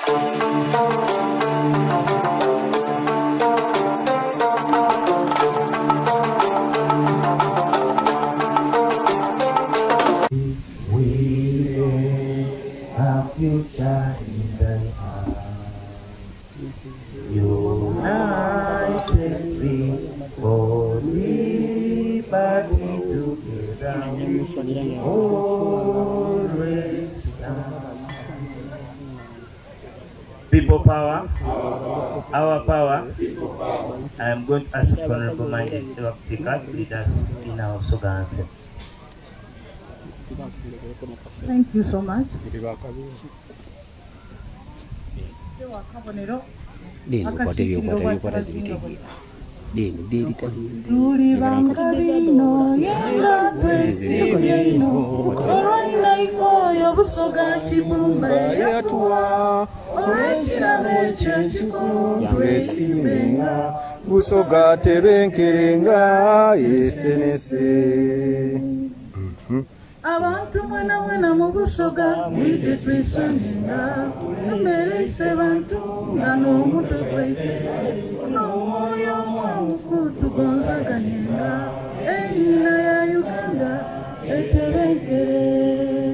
People power, our power. I am going to ask Honorable Minded to take up with us in our slogan. Thank you so much. Tuli bangabino yenga twesibino olwaina ikoyo busoga kibumba yatuwa olwekirabo ekyo ekikulu twesimenga busoga tebenkerenga yesenese abantu mwena mu busoga mwite twesanenga embere ise bantu nga n'omutwe gwaife n'omwoyo omwangufu tugonzaganyenga ennyina ya Uganda etebenkere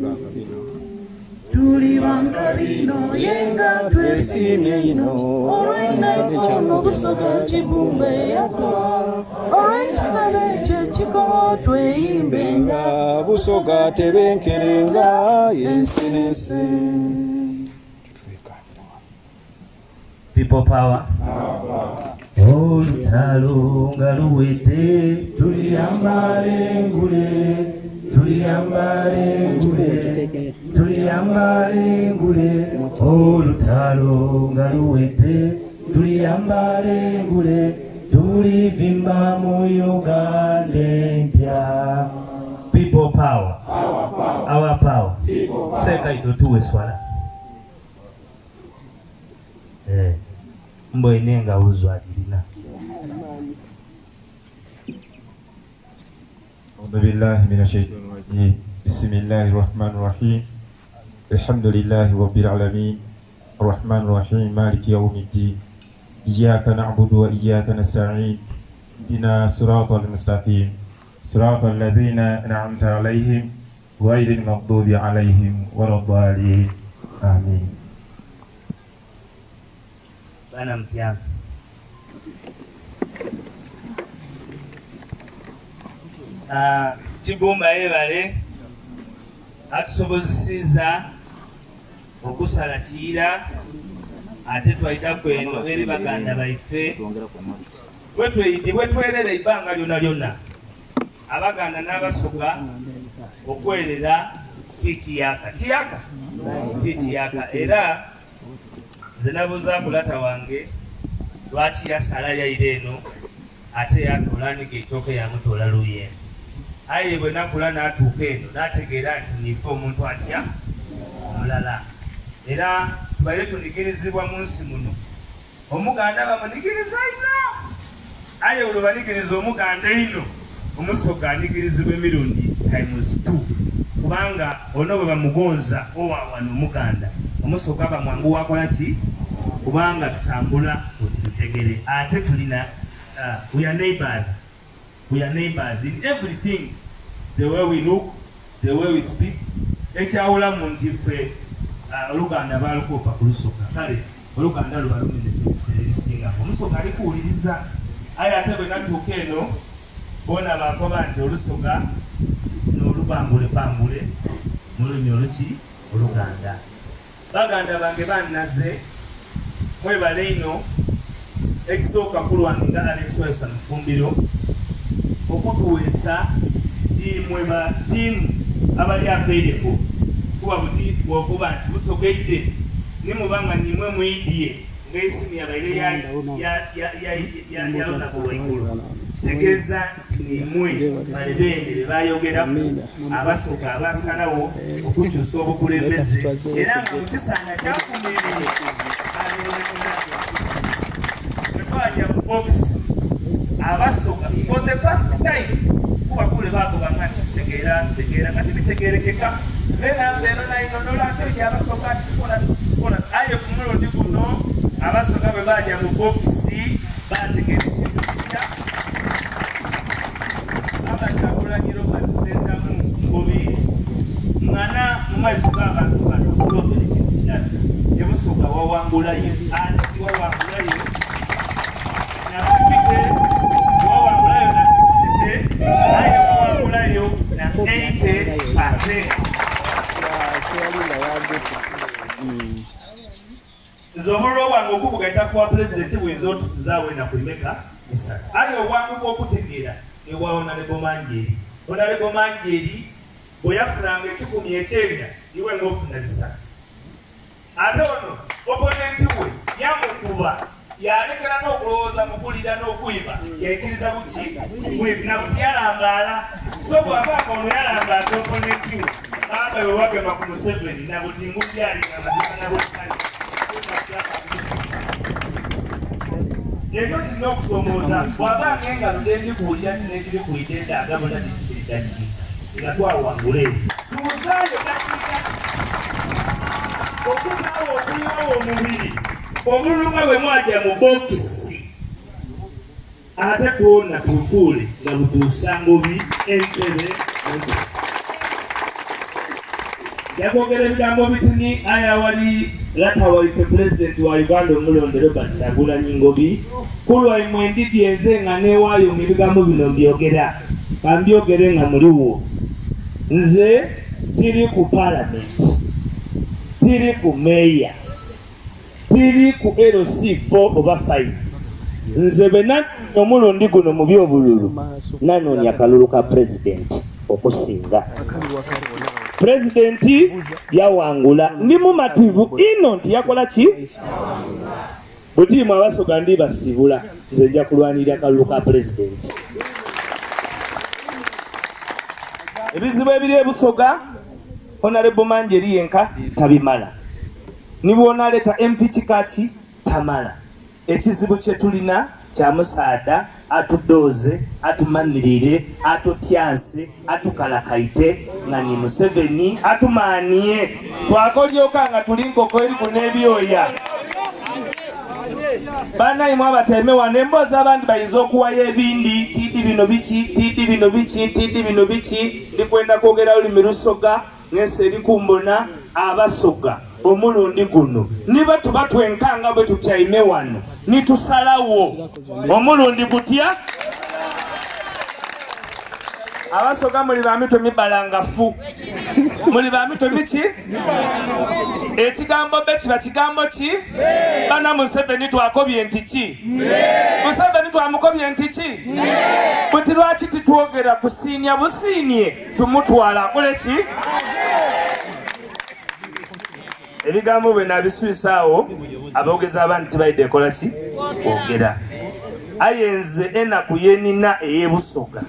tuli bangabino yenga twesimye ino olwaina ikono obusoga kibumbe yatwa olwekirabo ekyo ekikolo tweyimbenga busoga tebenkerenga yensenese. People power. Olutalo nga luwedde tuliyambale ngule olutalo nga luwedde tuliyambale ngule tulivimba mu Uganda empya. People power, our power. Seka itotuwe swala mbo inenga uzwadilina. أعوذ بالله من الشيطان الرجيم بسم الله الرحمن الرحيم الحمد لله رب العالمين الرحمن الرحيم مالك يوم الدين إياك نعبد وإياك نستعين اهدنا الصراط المستقيم صراط الذين أنعمت عليهم غير المغضوب عليهم ولا الضالين آمين. Bana mtiana Kibumba ebale atusobozesiza okusala kiira ate twalida kweno eri baganda baife bwetwerera ebbanga lyonna lyonna abaganda n'abasoga okwerera tikiyaka era nze nabuuza kulata wange lwaki yasala yaira eno ate yatoolaniga ekyoke yamutoola luye aye bwe nakula n'atuuka eno n'ategeera nti nife omuntu atya omulala era tubaire tunigirizibwa mu nsi muno omuganda bamunigiriza ino aye olwo banigiriza omuganda ino omusoga anigirizibwa emirundi ×2 kubanga ono bwe bamugonza owawano omuganda omusoga bamwangu wakola ki kubanga tutambula okirutegere ate tulina we are neighbors in everything, the way we look, the way we speak. Ekyawula mu nti ffe oluganda balukopa ku lusoga kale oluganda lubalumire ebisinga omusoga alikuwuliriza aye ate bwe natuuka eno bona bakoba nti olusoga n'olubambule mu lulimi oluki oluganda. Baganda bange bannaze mwebale ino ekisooka kulwange nga Alex Wilson Mufumbiro okutuweesa tiimu abali apeereko kuba buti bwokuba nti busogedde nimubanga nimwe muyidye ng'esimu yabaire yalonako lwaigulu kitegeeza nti nimwe balebendere bayogera abasoka abasalawo okukyusa obukulembeze era nga mukisanja kyakumirire wetwajja mu box abasoka for the first time kuba kule bagobanga kitegeera nga tibitegeerekeka nze nambe eno nayinonola ate abasoka atikola kukola aye ku mulundi guno abasoga bwe bajja mu bokisi bategera ekintu kitya abakyagulanyiro bazisentamu ngobiri ngana mu maiso g'abantu bano okulondera ekintu kyala ebusoga wawangulayo ate tiwawangulayo na 50 wawangulayo na 60 aye wawangulayo na 80%. Nze omuliro wange okubugaita kuwa pulezidenti bwinza otusizaawo na kulimeka esatu aye obwangu bw'okutegeera ewa Honorable Manjeri. Honorable Manjeri bwe yafunanga ekikumi ekyenda iwe ng'ofuna bisatu ate ono oponenti we yamukuba yalekera n'okulowooza mu kulira n'okwiba yaikiriza buki na buti yalambaala so bw'abaako ono yalambaasa oponenti we aba we wagema ku Museveni na buti ngubyalira amazima na bwekali ekyo kirina okusomooza bw'abanga engalo gendi kuwulira tinekiri kuyitenda agabona tikiriddaki nga twawangule tubuzaayo dakikaki okunaawo okuliwawo omubiri omululunga bwe mwajja mu bokisi ate kwona tufuule nga butuusangobi entebe yakwogera ebigambo bitini aya wali lata waife pulezidenti wa Uganda omulonde Robert Kyagulanyi Ngobi kulwaimwe endidi enze nga newaayo mu bigambo bino mbyogera kambyogere nga muliwo nze tiri ku palamenti tiri ku meya tiri ku LC 4 oba 5 nze bena omulundi guno mu byobululu nanoonya akalulu ka pulezidenti okusinga pulezidenti yawangula ndi mumativu ino nti yakola ki butiimu abasoga ndi basibula nze nja kulwanirira akalulu ka pulezidenti ebizibu ebiri ebusoga Honorable Manjeri yenka tabimala nibwonaleta MP kikaki tamala ekizibu kye tulina kya musaada atudooze atumanirire atutyanse atukalakaite nga ni Museveni atumaaniye twakolyoka nga tuli nkoko eri ku n'ebyoya banayimu abateme wano emboozi abandi bayinza okuwayo ebindi tidi bino biki tidi bino biki tidi bino biki ndikwenda kwogera olulimi Lusoga ng'ensi eri kumbona abasoga omulundi guno niba tuba twenkanga bwe tukyaime wano nitusalawo omulundi gutya abasoga muli bamito mibalangafu muli bamito miki ekigambo be kiba kigambo ki bana Museveni twakobye nti ki Museveni twamukobye nti ki buti lwaki titwogera kusiinya busiinye tumutwala akole ki ebigambo bwe nabisuisaawo aboogezi abandi tibaidde ekola ki kwogera ayenze enaku yenina ey'ebusoga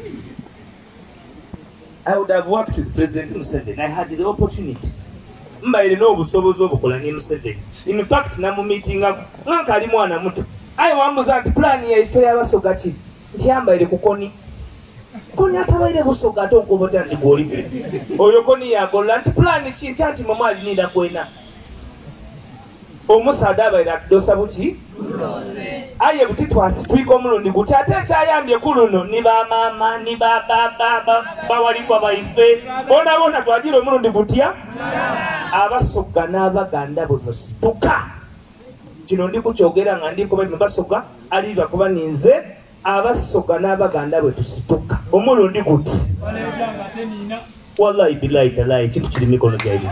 I would have worked with President Museveni. I had the opportunity. Mbaire n'obusobozi obukola ne Museveni. In fact, namu meeting up nkali mwana muto. Ayi wambuza nti plan yaife y'abasoga ki nti yambaire ku koni. Koni atabaire busoga ate okubota nti gwoli. Oyo koni yagola nti plan ki nti ati mama alinira kwena. Omusaada abaire atudosa buki aye buti twasitwika omulundi guti ate ekyayambye ku luno ni bamaama ni bawalikwa baife bona twagira omulundi gutya abasoga n'abaganda buno situka kino ndi kukyogera nga ndikuba bino basoga ali bakuba ninze abasoga n'abaganda bwe tusituka omulundi guti wallahi billahi talahi kintu kiri mikono gyaibi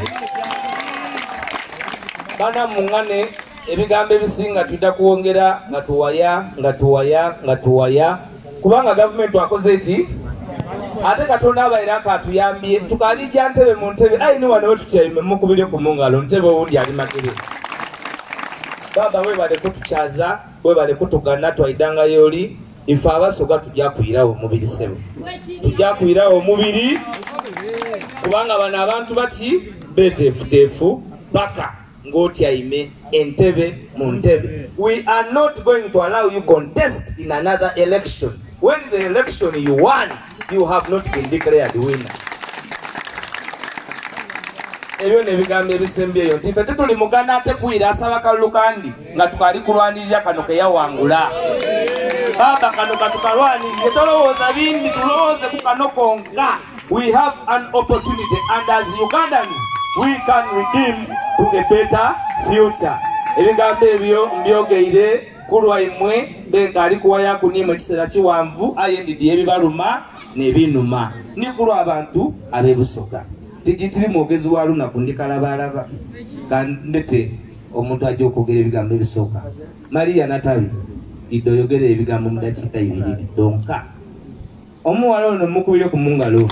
bana mungane ebigambo ebisinga tuita kuwongera nga tuwaya kubanga gavumenti akoze ki ate Katonda abaire akatuyambye tukalija ntebe mu ntebe ayi ni wano wetukyaime mukubire ku mungalo ntebe owundi ali magere baba webale kutukyaza webale kutugana twaidanga yoli ife abasoga tujja kuyirawo omubiri sebo tujja kuyirawo omubiri kubanga bano abantu bati betefutefu paka ngotyaime entebe mu ntebe. We are not going to allow you contest in another election when the election you won you have not been declared winner. ebyo nebigambo ebisembyeyo nti ffe tetuli muganda ate kuira asaba kalulu kandi nga tukali kulwanirira kano keyawangula. Baba kano katukalwanirire tolowooza bindi tulowooze ku kano konka. We have an opportunity and as Ugandans we can redeem to a better future. Ebigambo ebyo mbyogeire kulwa imwe benga ali kuwaya kunima kisera kiwanvu ayendidi ebibaluma nebinuma ni kulwa abantu abebusoga tijitiri mwogezi wa luna kundikalabalaba kandete omuntu ajja okwogera ebigambo ebisooka. Maria Natabi idoyogera ebigambo mu dakiika 2 donka omuwala ono mukubire ku mungalo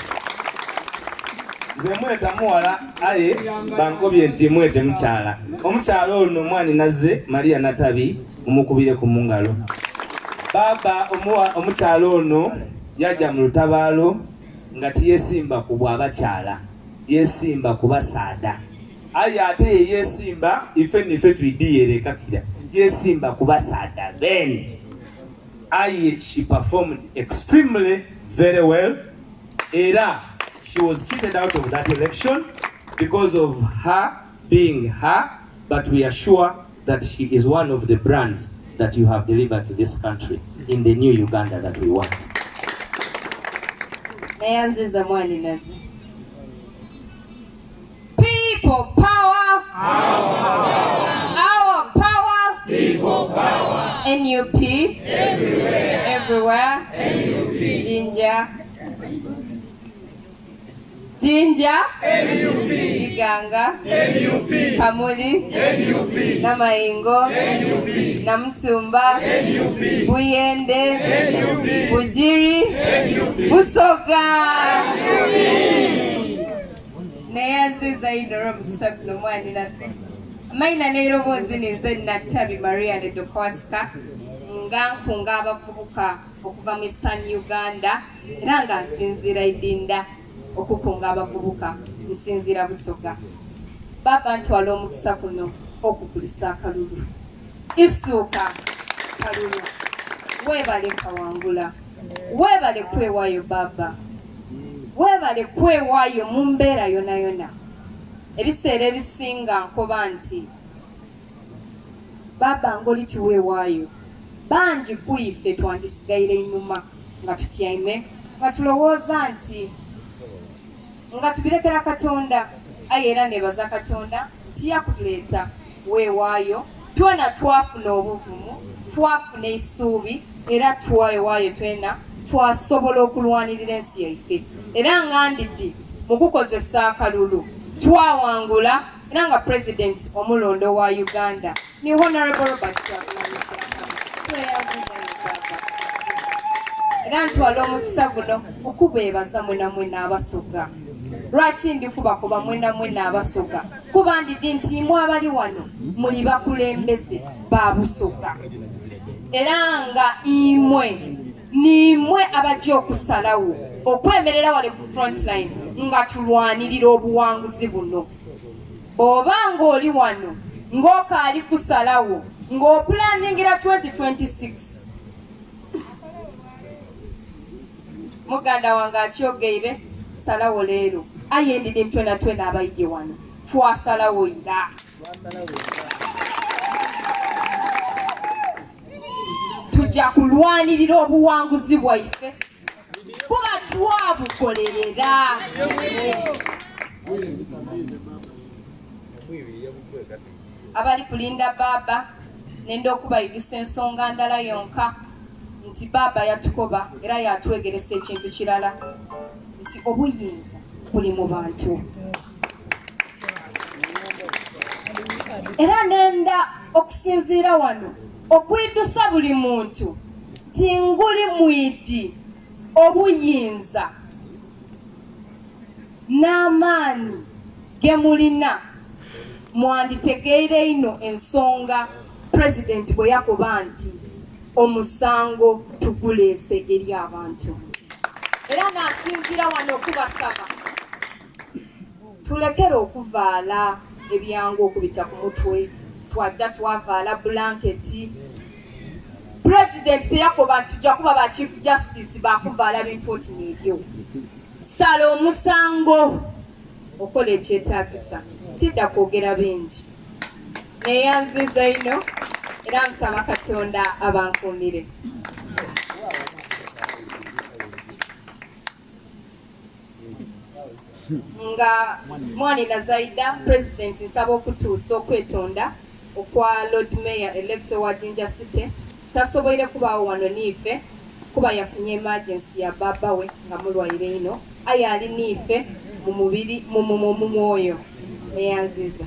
ze mweta muwala aye bankobye nti mwete mukyala omukyala ono omwani nazze Maria Natabi umukubire ku mungalo. Baba omukyala ono yajja mu lutabaalo nga tiyesimba ku bw'abakyala yesimba ku basaada aye ate yesimba ife nife twidiyerekakira yesimba ku basaada then aye she performed extremely very well era she was cheated out of that election because of her being her, but we are sure that she is one of the brands that you have delivered to this country in the new Uganda that we want. People power. Our power. People power. NUP. Everywhere. NUP. Jinja. NUP. Iganga. NUP. Kamuli. NUP. Namaingo. NUP. Namtumba. NUP. Buyende. NUP. Bujiri. NUP. Busoga. Neyanziza indoro mutsafu no mwani nafe. Maina neirobozi nize Natabi Maria ne Dokwaska ngankunga abavubuka okuva mu Eastern Uganda era nga nsinzira idinda okukunga abavubuka nsinzira Busoga. Baba ntwala omukisa kuno okukulisa akalulu isuuka kalulu webale kawangula webale kwewaayo baba webale kwewaayo mu mbeera yona yona. Ebiseera ebisinga nkoba nti baba ngoli tuweewaayo bangi kuife twandisigaire inyuma nga tutyaime nga tulowooza nti nga tubirekera Katonda aye era nebaza Katonda nti yakutuleeta weewaayo twena twafuna obuvumu twafuna essuubi era twewaayo twena twasobola okulwanirira ensi yaife era nga ndiddi mu kukozesa akalulu twawangula era nga president omulondo wa Uganda ni Honorable Robert Kyagulanyi era ntwala omukisa guno okubeebaza mwena mwena abasoga. Lwaki ndikuba kuba mwena mwena abasoga kuba ndiddi nti mwe abali wano muli bakulembeze ba Busoga era nga nimwe abajja okusalawo okwemerera wale ku frontline nga tulwanirira obuwanguzi buno. Oba ng'oli wano ng'okaali kusalawo ng'opulaningira 2026 muganda wange akyogeire salawo leero aye ndidi twena abayije wano twasalawo ira tujja kulwanirira obuwanguzi bwaife kuba twabukolerera. Abali kulinda baba nenda okubayigisa ensonga ndala yonka nti baba yatukoba era yatwegeresa ekintu kirala nti obuyinza buli mu bantu era nenda okusinziira wano okwidusa buli muntu nti nguli mwidi obuyinza n'amaanyi ge mulina mwanditegeire ino ensonga president bwe yakuba nti omusango tuguleese eri abantu era nasinzira wano okubasaba tulekere okuvaala ebyangu okubita ku mutwe twajja twavaala blanketi. President teyakuba nti tujja kuba ba chief justice bakuvaala bintu oti n'ebyo. Sala omusango okola ekyetaagisa tidda kwogera bingi neeyanziza ino era nsaba Katonda abankuumire. Nga Mwanina Zaida President nsaba okutuusa okwetonda okwa Lord Mayor electo wa Jinja City tasoboire kubaawo wano niife kuba yafunye emergency ya baba we nga mulwaire ino aye ali niife mu mubiri mu mwoyo neyanziza.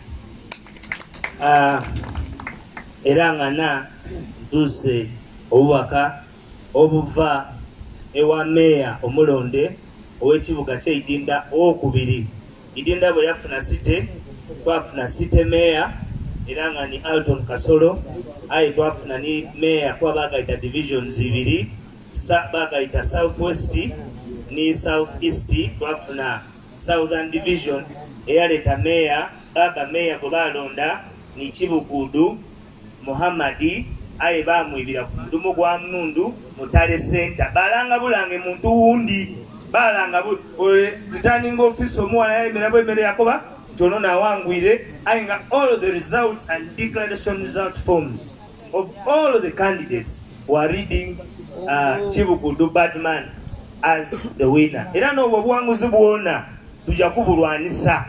Era ngana ntuuse obubaka obuva ewa meya omulonde ow'ekibuga ky'Idinda okubiri. Idinda bwe yafuna site twafuna site meya era nga ni Alton Kasolo aye twafuna ni meya kwa bagayita divisions ibiri bagayita South West ni South East twafuna Southern Division eyaleta meya baba meya gwe balonda ni Kibugudu Muhammadi aye bamwibira ku mudumu gwa Mundu Mutale Center balanga bulange muntu wundi balanga returning office omuwala yayimira bwemere yakoba tono nawangwire aye nga all the results and declaration result forms of all the candidates were reading Kibugudu Badman as the winner. Era n'obwo obuwanguzi bwonna tujja kubulwanisa.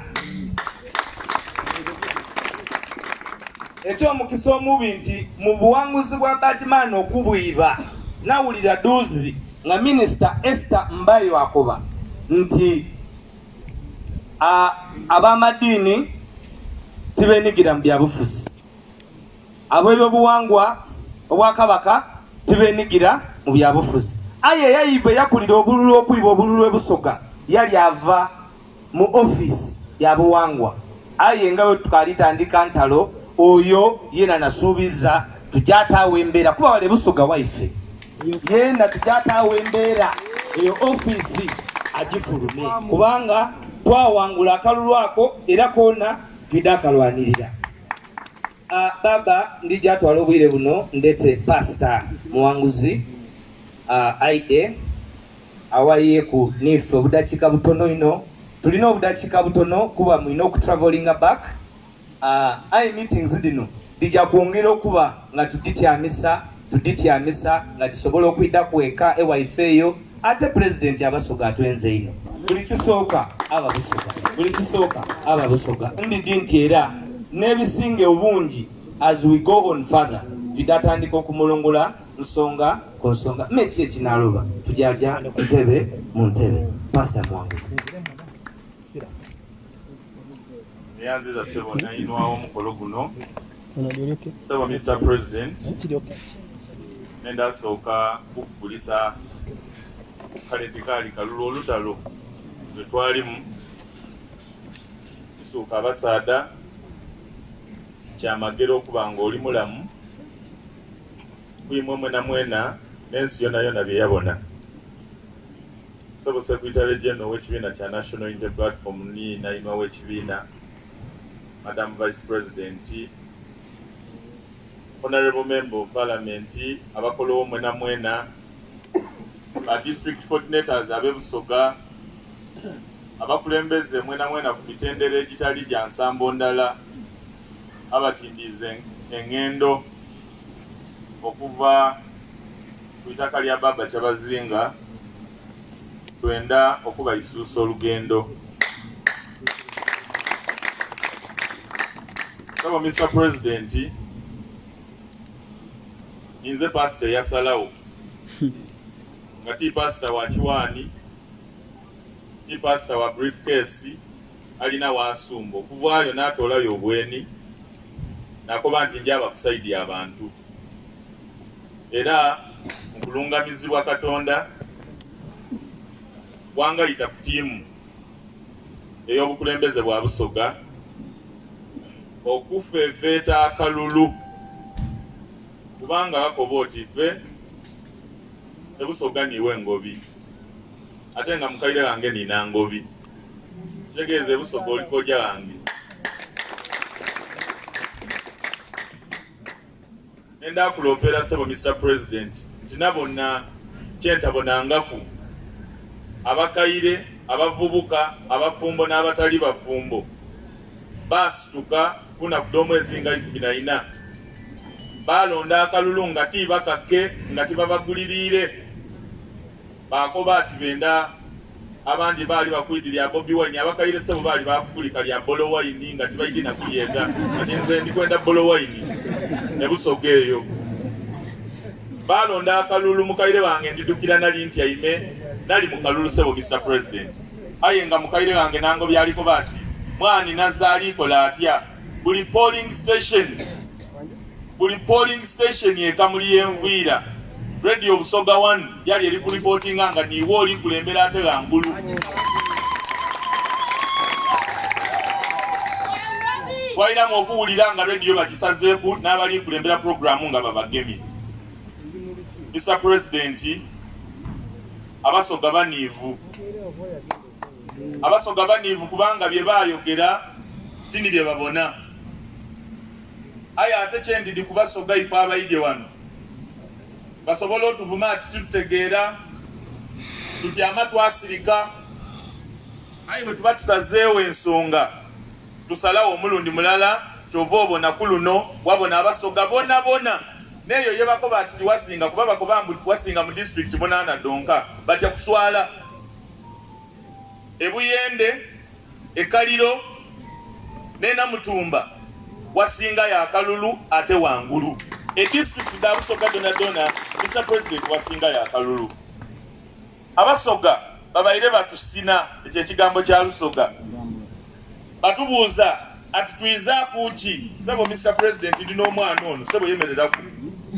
Ekyomukisa omubi nti mu buwanguzi bwa Badman okubwiba nawulira duzi nga Minister Esther Mbayo akoba nti ab'amadiini tibenigira mu byabufuzi, ab'ebyobuwangwa obwakabaka tibenigira mu byabufuzi. Aye yayiba yakulira obululu okwiba obululu ebusoga yali ava mu office ya buwangwa. Aye nga bwe tukalitandika ntalo oyo yena nasuubiza tujataawo embeera kuba wale busoga waife yena tujataawo embeera eyo office agifulume kubanga twawangula akalulu ako era koona tudakalwanirira. Baba ndija atwala obwire buno ndete pastor muwanguzi aide awaye ku nife obudakika butono ino tulina obudakika butono kuba mwina okutravelinga back. Aye meetings dino dija kwongera okuba nga tudityamisa nga tusobola okwidda kuweka ewaife eyo ate president abasoga atwenze ino buli kisooka aba busoga buli kisooka aba busoga ndidi nti era n'ebisinge obungi as we go on further tudatandika okumulongola nsonga ku nsonga meki ekinaloba tujaja ntebe mu ntebe. Pastor Muwanguzi Nyanziza sebo na inwawo mukolo guno sebo Mr. President nenda soka kukulisa kaletikali kalulu olutalo lwetwalimu isuka abasada kyamagero okubanga oli mulamu kwimwe na mwena n'ensi yona byeyabona. Sebo Secretary General w'ekibiina kya National Unity Platform ni naima w'ekibiina Madam Vice President, Honorable Member of Parliament, abakolo mwena mwena, district coordinators abebusoga, abakulembeze mwena mwena ku mitendera egitali gya nsambo ndala, abatindize engendo okuva ku itaka lya Baba Kyabazinga twenda okuba isuusa olugendo. Sabo Mr. President, nze pastor yasalawo nga ti pastor wa Kiwani, ti pastor wa briefcase alina wasumbo kuvaayo n'atolayo obweni nakoba nti njaba kusaidi abantu era mukulungamizibwa Katonda wangayita ku tiimu ey'obukulembeze bwa Busoga okufeefeeta akalulu kubanga bakoba oti ffe ebusoga niwe ngobi ate nga mukaire wange nina ngobi kitegeeza ebusoga olikoja wange nenda kulopera sebo Mr. President nti nabonna kyentabonangaku abakaire abavubuka abafumbo n'abatali bafumbo basituka kuna kudomwezi nga 14 balonda akalulu nga tibakakke nga tibabagulirire bakoba ati benda abandi bali bakwidira Bobi Wine abakaire sebo bali bakugulika lya Bolo Wine nga tibayina kuliyeta ati nze ndikwenda Bolo Wine nebusogeyo balonda akalulu mukaire wange ndidukira nali nti aime nali mukalulu sebo Mr President aye nga mukaire wange nango byaliko bati mwani nazali kola atya buli polling station yekamuli yenvira Radio Busoga 1 yali eri ku reporting nga niwo oli kulembera ate ngulu waina okuwulira nga radio bagisazeeku n'abali kulembera programu nga babagemi. Mr President, abasoga banivu kubanga bye bayogera tini bye babona aya ate kyendidi kubasoga ife abayidye wano basobola otuvuma ati tutegeera tutyama twasirika aye bwe tuba tusazeewo ensonga tusalawo omulundi mulala kyova obona ku luno wabona abasoga bonna neyo yebakoba ati tiwasinga kuba bakoba wasinga mu district Bonana donka batya kuswala Ebuyende Ekaliro nena Mutumba wasinga ya Kalulu ate wangulu district da Busoga dona Mr President wasinga ya Kalulu abasoga babaire batusina ekyo ekigambo kya Lusoga batubuuza ati tuiza kuki sabo Mr President ndino omwana ono sabo yemerera ku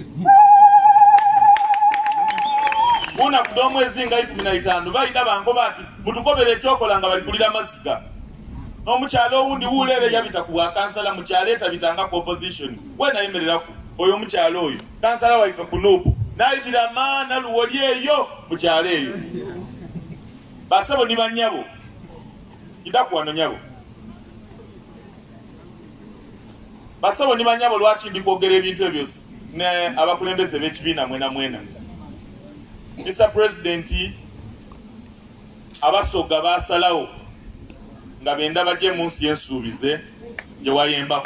Una kudomwezi nga 15 bayida bango bati mutukobere ekyokola nga bali kulira maziga n'omukyalo owundi wuulere yabita ku kansala mukyalo etabitanga ku opposition we nayemerera ku oyo mukyalo oyo kansala waife kunupu nayibira maana luwoli eyo mukyalo eyo basabo ni banyabo idakuwano nyabo basabo ni banyabo lwaki ndikwogera ebintu ebyo ne abakulembeze b'ekibiina mwena Mr President, abasoga basalawo nga benda baje mu nsi ensuubize gye wayemba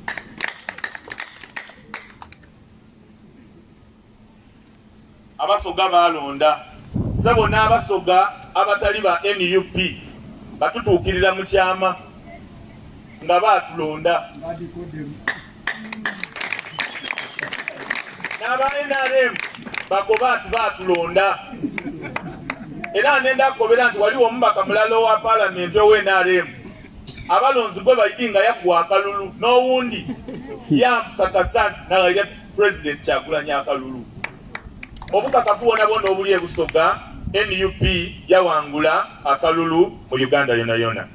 abasoga balonda sabo n'abasoga abatali ba NUP batutuukirira mu kyama nga batulonda n'aba NRM bakobati batulonda era nenda kobera nti waliwo omubaka mulalo wa parliament owe NRM abalonzi gwe bayidinga yakuwa Akalulu n'owundi yampakasanti nagaire President Kyagulanyi Akalulu obukakafu wona bonna obuli e Busoga NUP yawangula Akalulu mu Uganda yona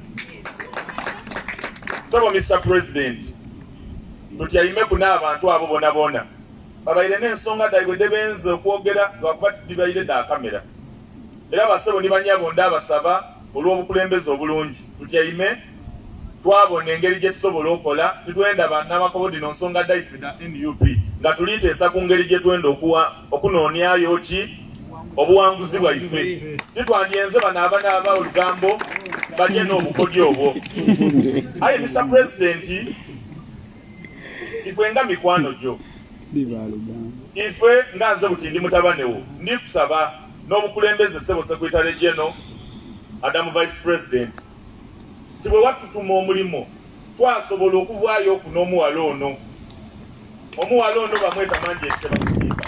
so Mr President tutyaime kuna abantu abo bona babaire n'ensonga daigwe debenze okwogera lwakuba tibaire da kamera era basebo ni banyabo ndabasaba olw'obukulembeze obulungi tutyaime twabona engeri gye tusobola okola tutwenda bannabakobodi n'ensonga daigwe na NUP nga tuliteesa ku ngeri gye twenda okunoonyayo ki obuwanguzi bwaife titwandyenze bano abanaaba olugambo bajye n'obukodyo obwo aye Mr President ife nga mikwano gyo ife nganze buti ndi mutabanewo ndi kusaba n'obukulembeze sebo Secretary General Adamu Vice President tibwe watutuma omulimo twasobola okuvaayo ku n'omuwala ono bamweta manje ekyebakutimba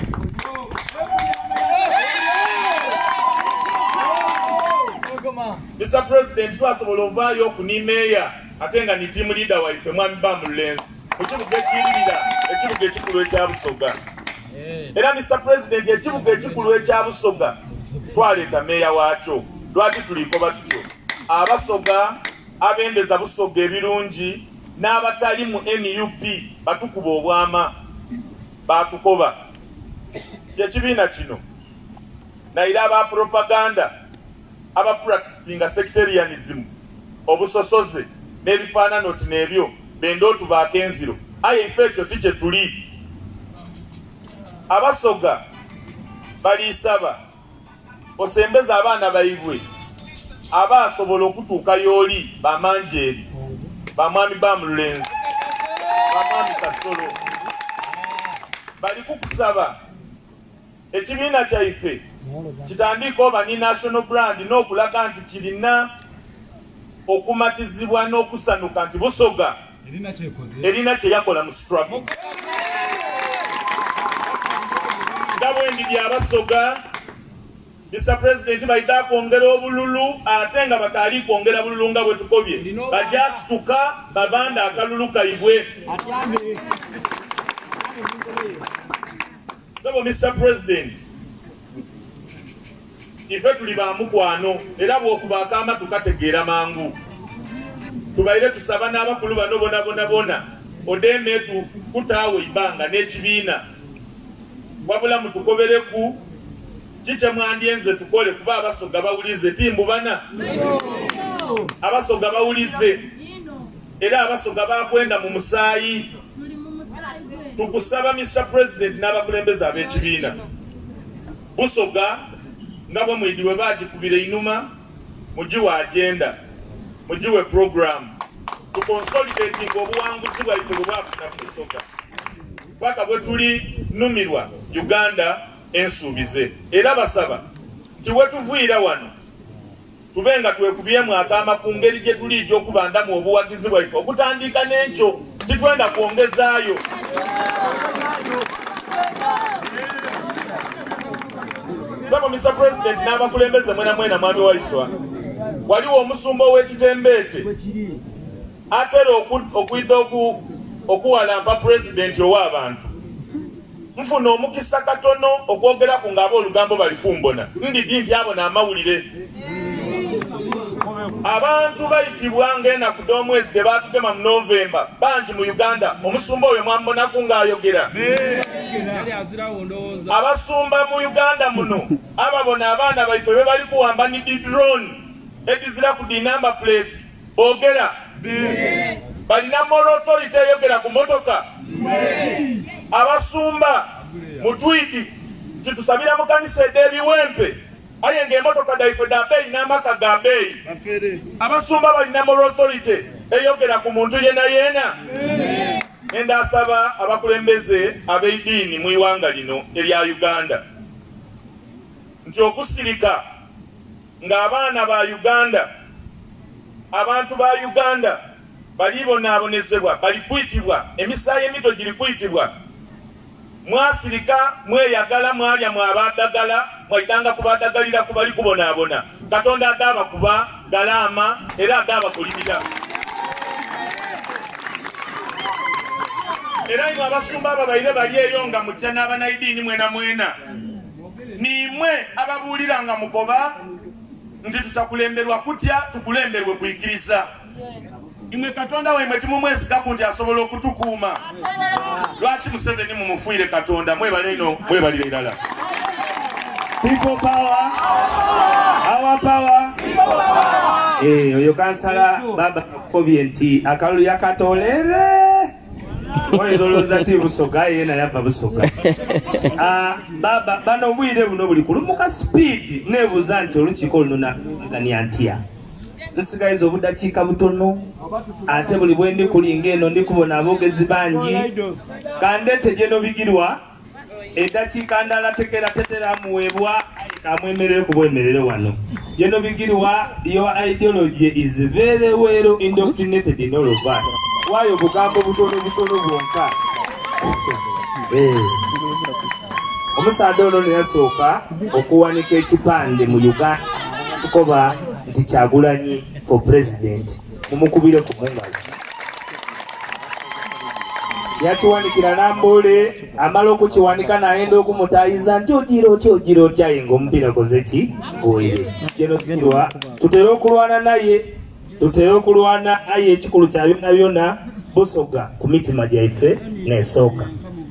Mr President twasobola ovaayo ku ni meya ate nga ni team leader waife mwami Bamulenzi ekibuga ekikulu ekya Busoga era Mr President ekibuga ekikulu ekya Busoga twaleeta meya waakyo lwaki tulikoba tutyo abasoga abendeza Busoga ebirungi n'abatali mu NUP batukuba obwama batukoba kyekibiina kino naira aba propaganda aba practicing sectarianism obusosoze n'ebifaanano ti n'ebyo bendo otuvaako enziro aye ife ekyo tikye tuli abasoga baliisaba osembeza abaana baibwe aba asobola okutuuka y'oli bamanjeeri bamwami bamululenzi bamwami kasolo bali kukusaba ekibiina kyaife kitandika oba ni national brand n'okulaga nti kirina okumatizibwa n'okusanuka nti Busoga erina kye yakola mu struggle nga bwendidi Abasoga Mr. President baita kwongera obululu ate nga bakaali kwongera bululu nga bwe tukobye bajasituka babanda akalulu kaibwe sabo Mr. President ife tuli bamukwano era bw'okuba akama tukategeera mangu tubaire tusaba n'abakulu bano bona odeme kutaawo ibanga n'ekibiina wabula mutukobereku kiche mwandyenze tukole kuba Abasoga bawulize timbu bana Abasoga bawulize era Abasoga bakwenda mu musaayi tukusaba Mr. President n'abakulembeze ab'ekibiina Busoga nga bwe mwidiwe bagikubire inuma mugiwe agenda mugiwe program tukonsolidating obuwanguzi bwaife bwafuna ku Busoga paka bwe tuli numirwa Uganda ensuubize era basaba tiwetuvuira wano tubenga twekubyemu akama ku ngeri gye tulijja okubandamu obuwagizi bwaife okutandika n'ekyo titwenda kwongezaayo sabo Mr. President n'abakulembeze mwena mwami waiswa waliwo omusumba w'ekitembeete atera okwidda okuwalampa president ow'abantu nfuna omukisa katono okwogera ku ngabo olugambo bali kumbona ndidi nti abona amawulire abantu bayitibwa ng'enaku d'omwezi de batugema mu Novemba bangi mu Uganda omusumba oyo mwambonaku ng'ayogera abasumba mu Uganda muno ababona abaana baife be bali kuwamba ni drone edizira ku di number plate ogera balina moral authority eyogera ku motoka abasumba mutwidi titusabira mu kanisa ebiwempe aye ng'emotoka daife da bei n'amaka ga bei abasumba balina moral authority eyogera ku muntu yena enda asaba abakulembeze ab'eddiini mu iwanga lino erya Uganda nti okusirika ng'abaana ba Uganda abantu ba Uganda bali bonaabonezebwa bali kwitibwa emisaayi emito giri kwitibwa mwasirika mweyagala mwalya mwabadagala mwaitanga kubadagalira kubali kubonaabona Katonda adaba kuba galama era adaba kulimira era ino abasumba aba baire bali eyo nga mutya n'abanaidiini mwena nimwe ababuuliranga mukoba nti tutakulemberwa kutya tukulemberwe kuikiriza imwe Katonda wemwe timumwesigaku nti asobola okutukuuma lwaki Museveni mumufuire Katonda mwebale ino mwebalire irala People power, our power. Oyo kansala baba kobye nti akalulu yakatolere oyizoloza ti Busoga yena yava Busoga baba bano obwire buno buli kulumuka speed nebuuza nti olukiiko luno nani antia nsigayiza obudakiika butono ate buli bwendi kulinga eno ndi kubona aboogezi bangi kandete gye nobigirwa eddakiika ndala tekera tetera muweebwa kamwemerere ku bwemerere wano gye nobigirwa your ideology is very well indoctrinated in all of us why obugambo butono bwonka omusaadde ono neyasooka okuwanika ekipande mu Uganda kikoba nti Kyagulanyi for president mumukubire ku mungalo yakiwanikira Nambole amala okukiwanika nayenda okumutayiza nti ogira otya nga omupiira koze ki oire geno tugirwa tutera okulwana naye tutera okulwana aye ekikulu kya byonna byonna Busoga ku mitima gyaife nesooka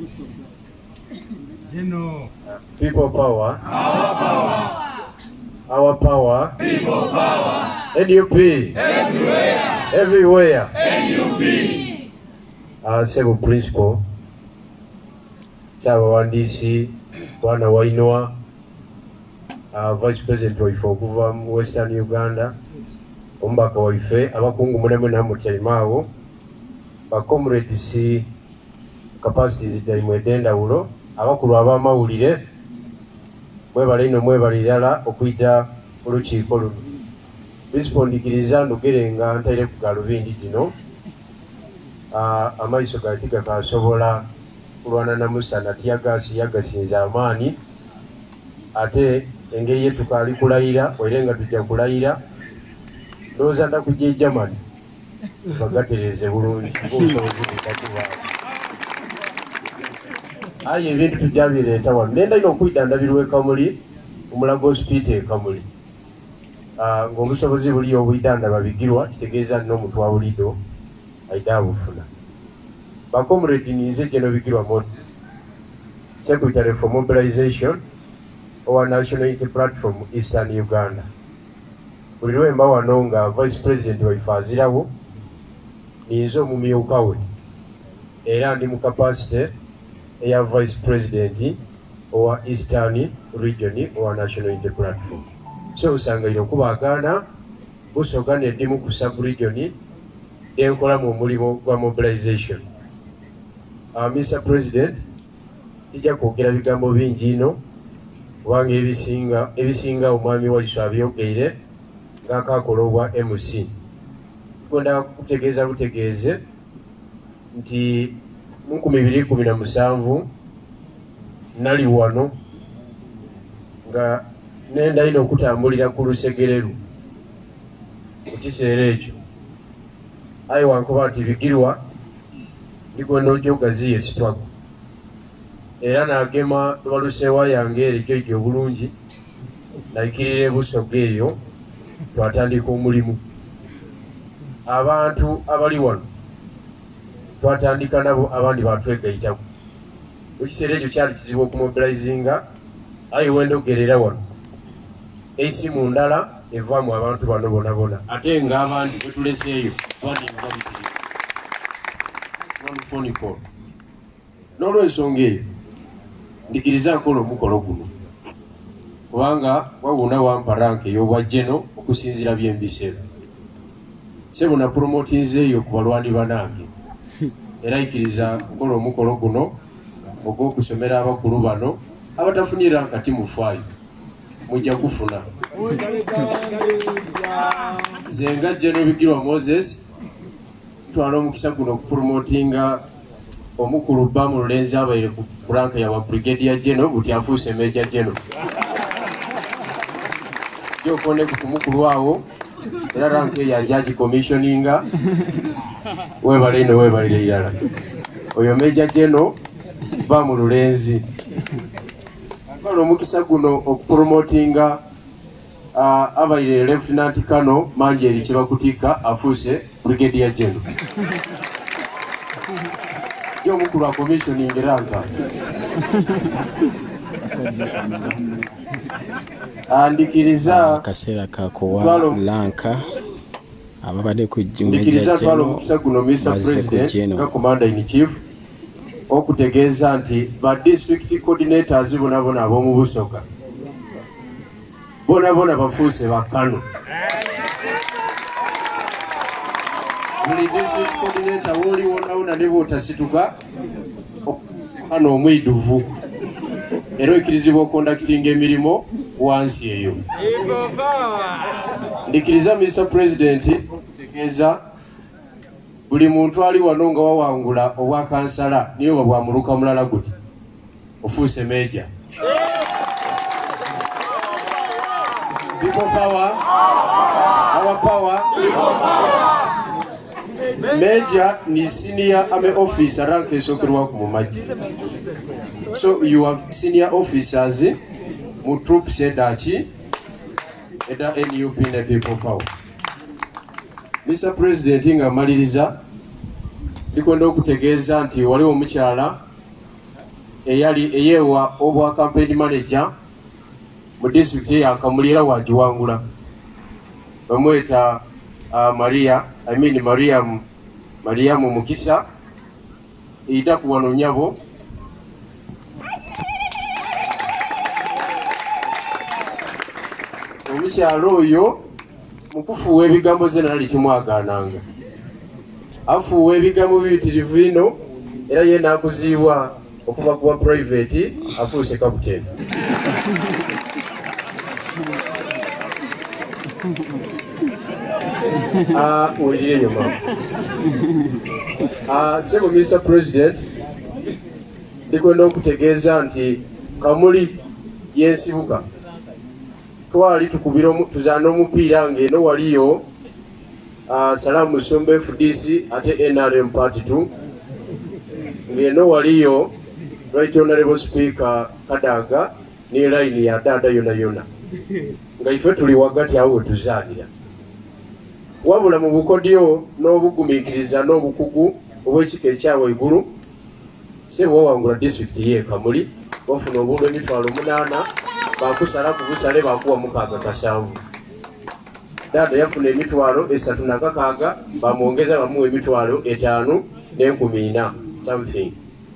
people power our power People power. NUP everywhere NUP. Sebo principal Kyabawandiisi Bwana Wainua Vice President waife okuva mu Western Uganda omubaka waife abakungu munemu namutyaimaawo bacomrades capacities daimu ed'endawulo abakulu ab'amawulire mwebale ino mwebale irala okuyita olukiiko luno bisipondikiriza ndugere nga ntaire ku galubindi dino amaiso gati gakasobola kulwana na musana tiyagasi yagasinza amaani ate engeri yetukali kulayira waire nga tujja kulayira ndowooza ndakujja e Germany bagatereze bulungi obusobozi butakuba aye ebintu tujja bireeta wano nenda ino okwidandabirwa ekamuli omulago hospital ekamuli ng'obusobozi buli obwidandaba bigirwa kitegeeza nina omuntu wa bulido aida abufuna bacomrade ninze geno bigirwa Moses Secretary for Mobilization owa National Unity Platform Eastern Uganda buli lwemba wano nga Vice President waife azirawo ninze omumyuka we era ndi mu capacity eya Vice President owa Eastern Region owa National Unity Platform so usangaire okubagana busogana edimu ku sub-region enkolamu omulimo gwa mobilization. Mr. President, tijja kwogera bigambo bingi ino kubanga ebisinga omwami waiso abyogeire ng'akakola obwa MC. Tugonda kutegeeza butegeeze nti mu 2017 nali wano nga nenda ino okutambulira ku Lusegereru mu kiseera ekyo ayi wankuba nti bigirwa ndikwenda okyogaziya esitwago era nagema lwalusewa yange erikyojo obulungi naikirira ebusoga eyo twatandika omulimu abantu abali wano twatandika nabo abandi batwegaitamu ekiseera ekyo kyali kizibu okumobilizinga ayi wendogerera wano esimu ndala evaamu abantu bano bonabona ate nga abandi bwetuleseeyo bandingabikirira phone call n'olwensonga eyo ndikiriza nkola omukolo guno kubanga wabuna wampa rank ey'obwa geno okusinzira byembisebe sebo na promotinze eyo ku balwani banange era ikiriza nkola omukolo guno ogw'okusomera abakulu bano abatafunira nkati mufaayo mujja kufuna zenga Geno Bigirwa Moses twala omukisa guno okupromotinga omukulu Bamu Lulenzi abaire ku rank ya Brigadier General buti afuuse Major General jokone ku mukulu awo era rank ya Judge Commissioninga webale irala oyo Major General Bamu Lulenzi twala omukisa guno okupromotinga abaire Lieutenant Kano Manjeri Kibakutika afuuse Brigadier General yo mukulu wa commissioning ranka andikiriza kasera kakowa lanka ababade kujjunga ndikiriza twalo mukisa guno Mr. President ka Commander in Chief okutegeeza nti ba district coordinators bonabona ab'omu Busoga bonabona bafuuse ba Kano buli district coordinator woli wona ne botasituka Kano omwiduvu era ikirizibwa okondakitinga emirimu wansi eyo ndikiriza Mr. President okutegeeza buli muntu ali wano nga wawangula obwa kansala niyo bwamuluka mulala guti ofuuse Major. People power, our power, Major ni senior army officer rank esokerwa ku mumaji. So you have senior officers mu troops edachi eda NUP ne people power. Mr. President nga maliriza likwenda okutegeeza nti waliwo omukyala eyewa obwa campaign manager mu district ya Kamulira wajiwangula bamweta Maria Mukisa ida kuwano nyabo omukyala oyo mukufuuwa ebigambo ze nali timwagananga afuuwa ebigambo biyitirivu ino era ye naakuziibwa okuva kuwa private afuuse kaputeni ulire nyuma sebo Mr. President ndikwenda okutegeeza nti Kamuli yensibuka twali tukubira tuzaana omupiira ng'eno waliyo Salamu Musumba FDC ate NRM Party 2 ng'eno waliyo Right Honorable Speaker Kadaga ne line ya dada yona nga ife tuli wagati awo tuzaanira wabula mu bukodyo n'obugumiikiriza n'obukugu obw'ekika ekyawa igulu sebo wawangula district ye Kamuli bafuna obululu 8,000 bakusala ku busale bakuwa 6,700 dada yafuna 3,600 bamwongeza bamuwa 5,400 something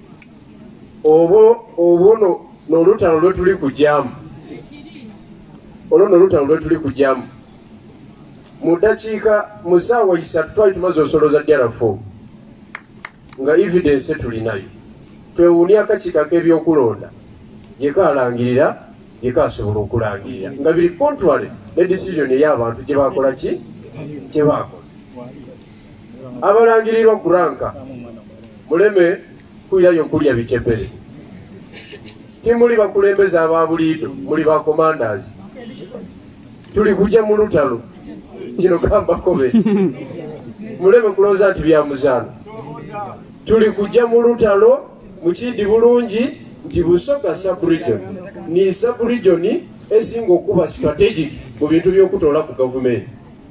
obo n'olutalo lwetuli kujjamu olwo n'olutalo lwetuli kujjamu mu dakiika mu ssaawa 3 twali tumaze osoloza DRF4 nga evidence tulinayo twewuunya akakiiko k'ebyokulonda gye kaalangirira gye kaasobola okulangirira nga biri contrary ne decision ey'abantu gye baakola ki gye baakola abalangirirwa kuranka muleme kuyirayo okulya bikyepere timuli bakulembeza ababuliido muli ba commanders tuli kujja mu lutalo kino kambakobe muleme kulowooza nti byamuzaano tuli kujja mu lutalo mukindi bulungi nti Busoga sub-region ni sub-region esinga okuba strategic mu bintu by'okutoola ku gavumenti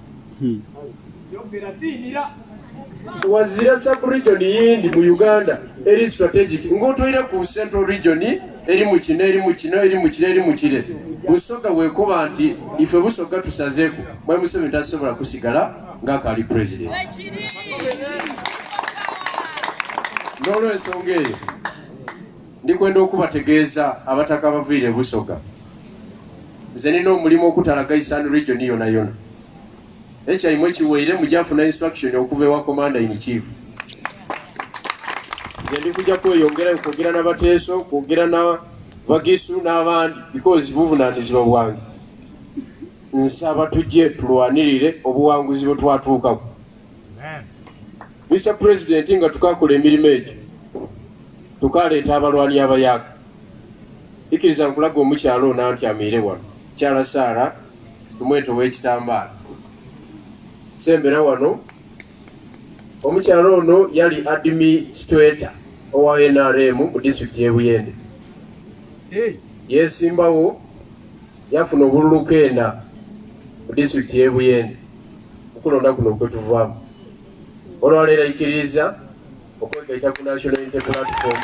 wazira sub-region yindi mu Uganda eri strategic ng'otwire ku central region eri mu kino eri mu kino eri mu kire eri mu kire Busoga weekuba nti ife Busoga tusazeeko Mwai Museveni tasobola kusigala ng'akaali president n'olw'ensonga eyo ndikwenda okubategeeza abataka baviire Busoga nze nina omulimu okutalaga Eastern region yona yona ekyayimu ekiweire mujafuna instruction okuva ewa commander in chief nze ndikujja kweyongera okwogera n'abateeso kwogera na Bagisu n'abandi because buvunaanyizibwa bwange nsaba tujje tulwanirire obuwanguzi bwe twatuukako Mr. President nga tukakola emirimu egyo tukaleeta abalwani abayaka ikiriza nkulaga omukyalo ono anti amiire wano kyala Saara tumwete ow'ekitambaala sembera wano omukyalo ono yali administrator owa NRM mu district y'e Buyende yesimbawo yafuna obululu 9 mu district y'e Buyende okulonda kuno kwetuvaamu olwaleero ikkiriza okwegaita ku National Unity Platform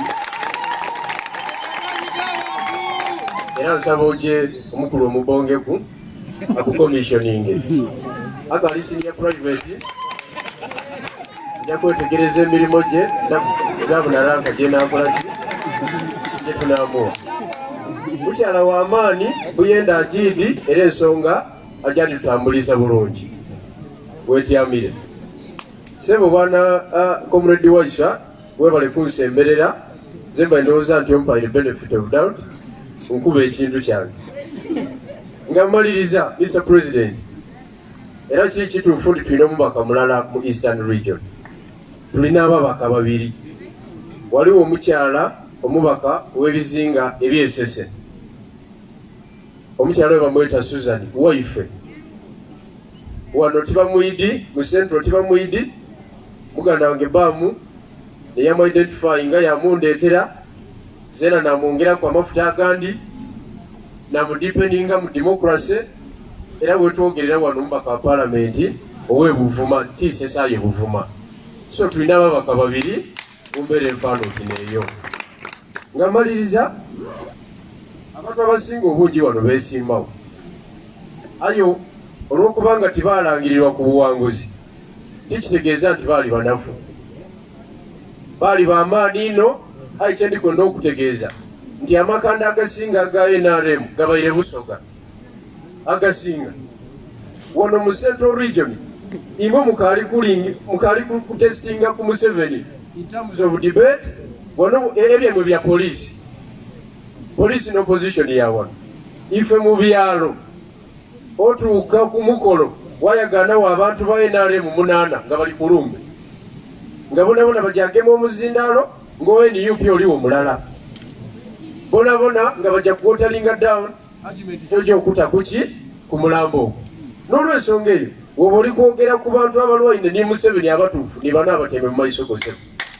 era nsaba ojje omukulu omubongeku akukomissioninge akali senior private ajja kwetegereza emirimu gye nabunaranka gye naakola ki gye tunaamuwa mukyala w'amaanyi Buyende Ajidi era ensonga ajja tutambuliza bulungi weetyamire sebo bwana comrade Waisha webale kunsemberera zemba ndowooza nti ompaire benefit of doubt nkuba ekintu kyange nga mmaliriza Mr. President era kiri kituufu nti tulina omubaka mulala mu Eastern region tulina ababaka babiri waliwo omukyala omubaka w'ebizinga ebyesese omukyala we bamweta Susan waife wano tibamuyidi mu central tibamuyidi muganda wange Baamu neyamu identify nga yamundeetera zena namwongera ku amafuta agandi namudipeninga mu democracy era wetwogerera wano omubaka wa palamenti ow'ebuvuma tiisesaayo buvuma so tulina ababaka babiri mumbeera enfaano kineeyo nga maliriza abantu abasinga obungi wano beesimbawo ayo olw'okubanga tibaalangirirwa ku buwanguzi tikitegeeza nti baali banafu baali bamaani ino ayi kyendikwenda okutegeeza nti amakanda agasinga aga NRM gabaire Busoga agasinga wano mu Central Region imwe mukali kutestinga ku Museveni in terms of debate wano ebyemwe bya police in opposition ya wano ife mu byalo otuuka ku mukolo wayagana wa abantu ba NRM 8 nga bali kulumbe nga bona bajagemu omuzindalo ngo NUP oliwo mulala bona nga bajja kuotalinga down argument yo okuta kuki ku mulambo n'olwensonga eyo woba oli kwogera ku bantu abalwaine ne Museveni abatuufu ne bana abateme mu maiso gose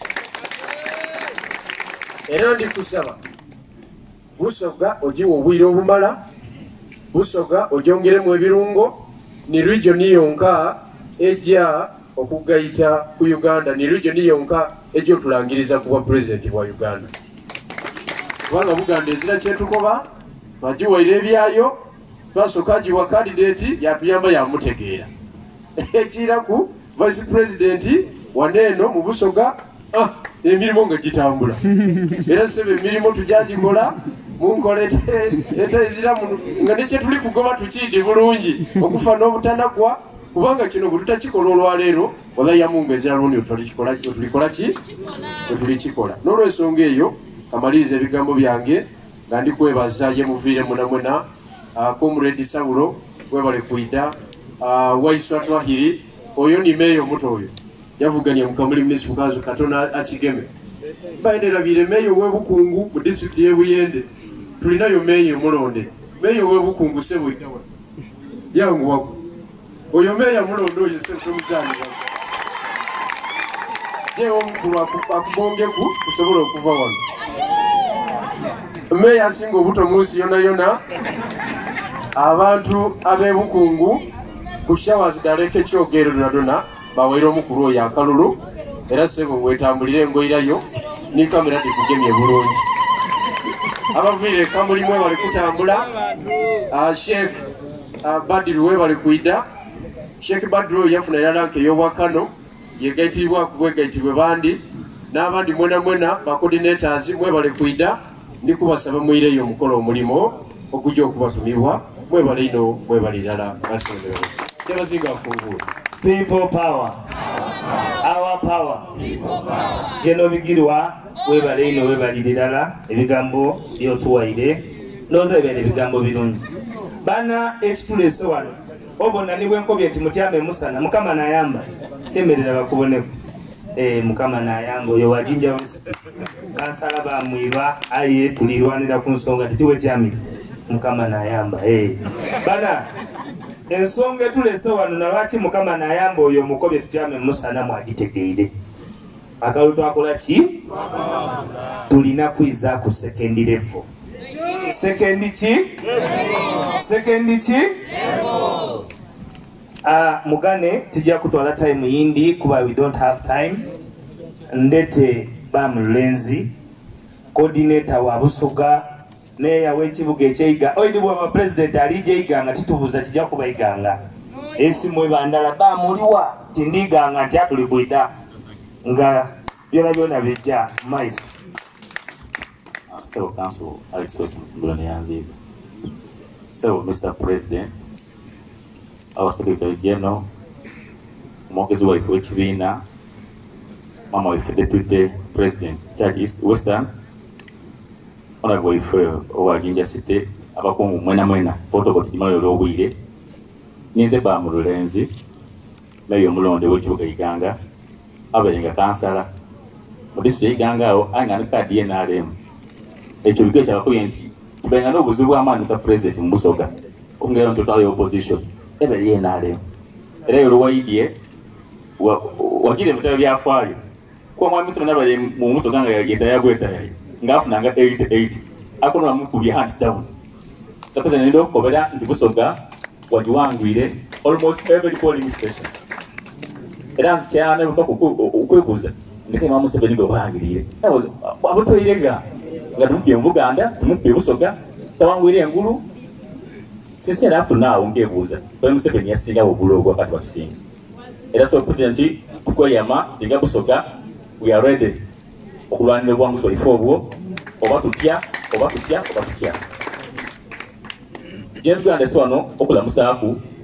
era ndi kusaba Busoga ojiwa obwire obumala Busoga ojongeremu ebirungo ni region yonka ejja okugayita ku Uganda ni region yonka ejja tulangiriza kuba president wa Uganda kubanga Buganda ezira kyetukoba bajiwaire ebyayo twasoka jiwa candidate yatuyamba yamutegeera ekira ku vice president waneno mu Busoga emirimu nga gitambula era sebe emirimu tujagikola munkolete etezira nga nekye tuli kugoba tukidi bulungi okufa n'obutanagwa kubanga kino bwe tutakikola olwaleero wala yamungu ezira lundi tulikola tulikikola n'olwensonga eyo amaliriza ebigambo byange nga ndi kwebaza ye muviire munamwena Comrade Saulo webale kuida Waiswa Twahiri oyo ni meyo muto oyo yavuganya mukamuli municipal kazo katona akigeme baendera bire meyo webukungu mu district ye Buyende tulinayo meyo mulonde meyo webukungu sebo itawa yangu wako oyo meyo mulonde oyo sebo muzani je omukulu akubonge ku kusobola okuva wano meyo asinga obuto musi yona abantu abebukungu ku showers dareke kyogero nadona bawaire omukulu oyo akalulu era sebo wetambulire ngoirayo ni kamera dikugemye bulungi abavire kamuli mwe bali kutambula Sheikh Badiru we bali kuida Sheikh Badiru yafuna yalanke yobwakano yegaitibwa kubwegaitibwe bandi n'abandi mwena ba coordinators mwe bali kuida ndi kubasaba muireyo mukolo omulimo okujja okubatumibwa mwe bali ino mwe bali dala asondero kyebazinga afungula people power our power Geno bigirwa webale ino webalirira ebigambo byotuwaire noza ebene ebigambo birungi bana ekitulese wano obona nibwe nkobye nti mutyame musana mukama nayamba emerera bakuboneko mukama nayamba oyo wajinja wesiti kansala bamwiba aye tulirwanira ku nsonga titiwe tyami mukama nayamba bana ensonga tulese wano nalwaki mukama nayamba oyo mukobye tutyame musana mwagitegeire akalu twakola ki tulina kwiza ku second level mugane tujja kutwala time yindi kuba we don't have time ndete bamulenzi coordinator wa Busoga meya w'ekibuga ekyeyiga oidi bwa president alije iganga titubuza kijja kuba iganga esimwe bandala bamuliwa tindiganga nti atuli kuida nga byona bijja maiso So Council Alex West Mfulonianzi. So Mr. President, our Secretary General, Mwongezi wa ifu chivina, mama wa ifu Deputy President, Chad East Western, honorable wa ifu wa Jinja City, abakungu mwena, poto koti jimalo yolo wile, nize ba murulenzi, meyo mulonde wechuka iganga, abelenga kansala, mudispe iganga o, anga nuka DNRM, ekyo bigeza bakoye nti tubenga n'obuzibu bw'amaanyi sa president mu Busoga okungera mu total opposition ebere NRM era yolo waidie wagire mutaba byafaayo kwa mwami Museveni nabale mu Busoga nga yagenda yagweta yayi ngafunanga 88 akono amukubye hands down sapeza nendo kobera ndi Busoga wajiwangwire almost every polling station era nsikyana ukwekuza ndike mwami Museveni bwe bahangirire abutoyirega nga tumupye Buganda tumupye Busoga tawangwire engulu sisi era up to now ngebuza kwa Museveni yasinga obulogo wakati watusinga era so president tukoyama tinga Busoga we are ready okulwanira obwangu bwa ifobwo oba tutya jembi ande swano okulamusaku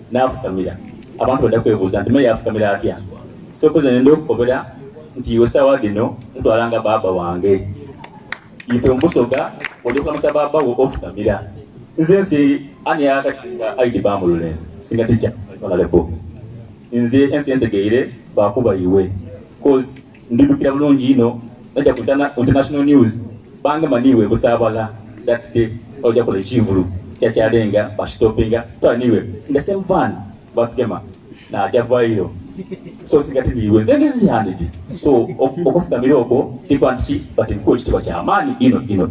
n'afukamira abantu badda kwebuuza nti meya afukamira atya so president ndokukobera nti iwe sawa dino ntwalanga baba wange ife Mubusoga ojja kulamusa baba wo ofukamira nze nsi ani aidi bamululenzi singa ticha lebo nze ensi entegeire bakuba iwe cause ndidukira bulungi ino najja ku international news bange maniwe kusabala that day ojja kola ekivulu kyakyalenga bashitopinga twaniwe nga same van batugema na ajavayo so singa tiliwe nze zihandidi so okufukamira okwo tikwanti but nko ekitiibwa kyamaanyi ino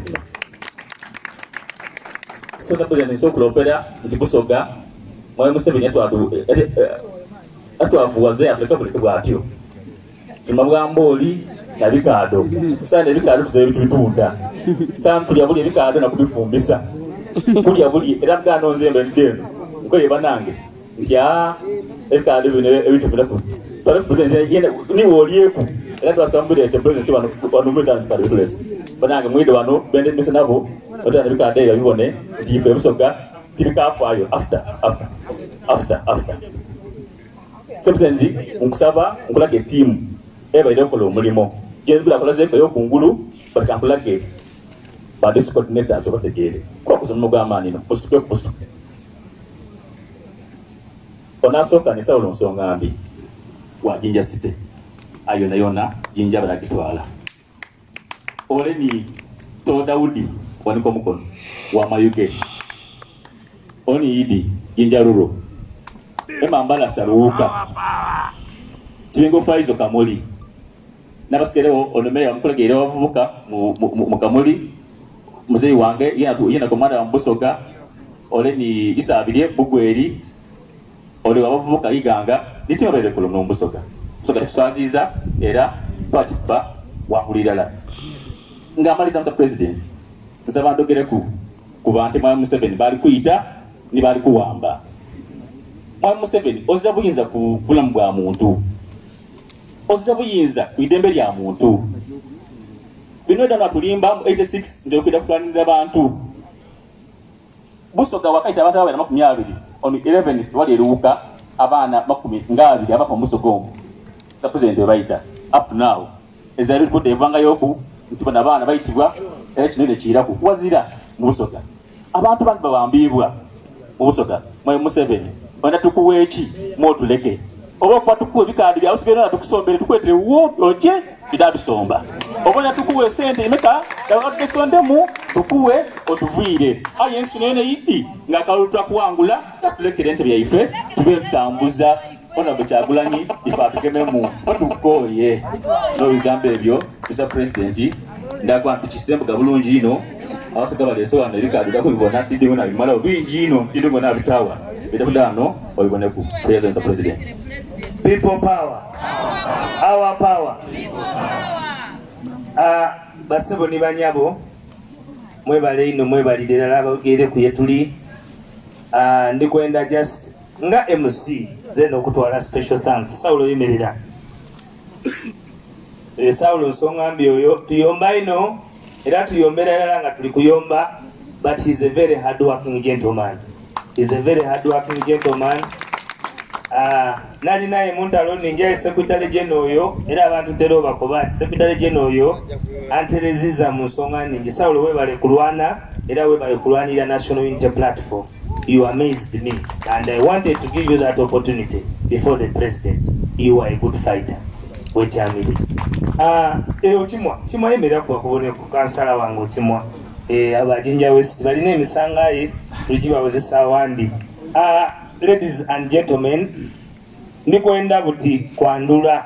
so president so kulopera nti Busoga mwaye Museveni atwavuwaze aplikabulike bwatyo tumabwamboli na bikado sana bikado tuzaye bitunda sana tulya buli bikado na kubifumbisa kulya buli era bgano nzembe ndeno uko yebanange nti bikado bino ebitufira kuti tale president yene ni wolieku era twasambule te president wano mutanzi kale tulesi banange mwido wano bende mise nabo otana bikado ya bibone nti ife Busoga tibikafayo after Sepsenji nkusaba nkulage team eba ile ko mulimo genda kulaze ko yokungulu bakakulage ba dis coordinator so bategere kwa kusoma gwamani no mustuke onaso kanisa olonsonga mbi wa Jinja City ayona Jinja balagitwala ole ni to Daudi waniko mukono wa Mayuge oni idi Jinja Ruro emambala saruka Chibengo Faizo Kamoli nabasikelewo onomeya mukulegere wavubuka mu Kamoli muzei wange yena komanda wa Busoga ole ni isabilie bugweri ole wavubuka iganga nitima bere kulo mu Busoga Busoga tuswaziza era twatipa wahulirala ngamaliza msa president nsaba ndogere ku bantu mwa Museveni bali kuita ni bali kuwamba mwa Museveni ozira buyinza ku bulamu bwa muntu ozira buyinza ku idembe lya muntu bino dana kulimba 86 ndio kwida kulanira abantu Busoga wakaita abantu abana 20 on 11 wali ruka abana 12 abafa Busoga sa president baita up to now ezali ko devanga yoku ntibana abana baitibwa era kinene kiraku wazira mu Busoga abantu bandi babambibwa mu Busoga mwa Museveni bana tukuwechi motuleke obo kwa tukuwe bikadi bya usibera na tukusombere tukwetere wo oje kidabisomba obona tukuwe sente imeka dawadesonde mu tukuwe otuvire ayensi nene yidi ngakalutwa kuangula tulekere ente bya ife tube tambuza ona bechagulanyi ifa tukememu fatukoye no bigambe ebyo Mr. President ndakwa tukisemba gabulungi ino awasaka balese wana bikadi dako bibona didi una bimala obingi ino didi ngona bitawa bidabudano oyibone ku Mr. President. People power. Our power. Basebo ni banyabo mwebale ino mwebalire laba gere ku yetuli ndikwenda just nga MC zeno kutwala special thanks Saulo yimerira Saulo nsonga mbi oyo tuyomba ino era tuyombera era nga tuli kuyomba but he's a very hard working gentleman. He's a very hard working gentleman. Nali naye muntalo ninja secretary general oyo era abantu tero bakoba secretary general oyo antereziza mu nsonga ningi Saulo webale kulwana era webale kulwanira national unity platform. You amazed me and I wanted to give you that opportunity before the president. You are a good fighter. Wait a minute. Chimwa emera kwa kubone ku kansala wangu chimwa aba Jinja West balina emisanga ye tujiba wozesa wandi. Ladies and gentlemen, ndikwenda buti kwandula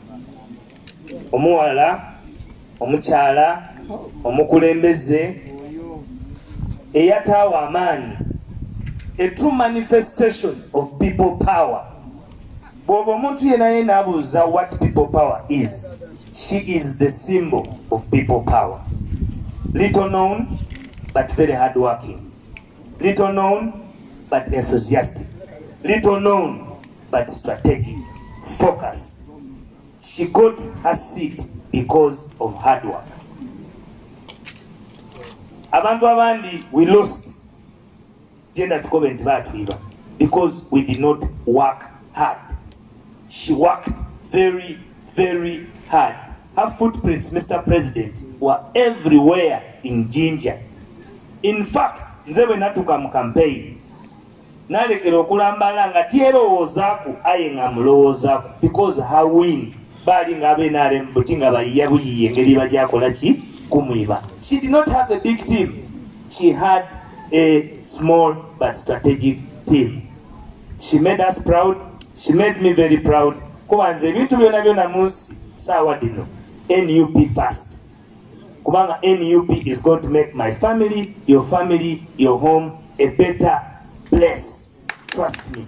omuwala omukyala omukulembeze eyatawa amaanyi, a true manifestation of people power. Bw'oba omuntu yena abuuza what people power is, she is the symbol of people power. Little known but very hard working, little known but enthusiastic, little known but strategic, focused. She got her seat because of hard work. Abantu abandi we lost gender to comment batwiba because we did not work hard. She worked very, very hard. Her footprints, Mr. President, were everywhere in Jinja. In fact, nze bwe natuka mu campaign, nalekera okulambala nga tyerowoozaku aye nga mulowoozaku because her win baali nga abenarem buti nga bayiya buyiye engeri bajakola ki kumwiba. She did not have a big team. She had a small but strategic team. She made us proud. She made me very proud. Kuba nze ebintu byonna byonna munsi saawa dino NUP first. Kubanga NUP is going to make my family, your home a better place. Trust me.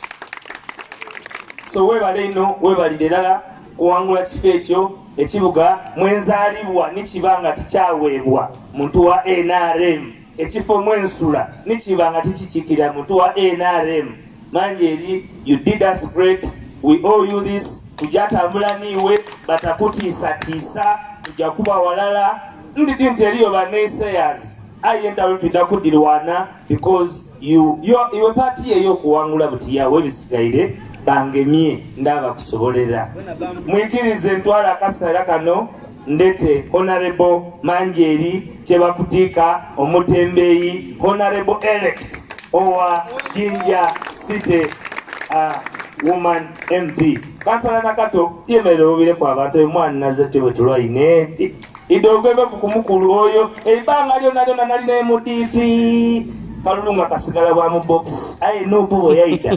So webale ino, webalire ddala kuwangula kifo ekyo ekibuga mwenzaalibwa nikibanga tikyaweebwa muntu wa NRM. Ekifo mwensula nikibanga tikikiikirira muntu wa NRM. Manjeri, you did us great. We owe you this. Tujatambula niwe batakutiisa tujja kuba walala. Ndidi nti eriyo ba naysayers ayenda lutwita kudirwana because your party eyo kuwangula buti yawe bisigaire bangemye ndaba kusobolera. Mwikirize ntwala akasala kano ndete Honorable Manjeri Kyebakutika omutembeyi Honorable elect owa Jinja City woman MP. Kasala nakato yemerera obire kwa abantu mwana nazete wetulwaine idogwebe kukumukulu oyo ebanga lyonna nalina muditi kalulunga kasigala bwa mu box aye no pobo yaida.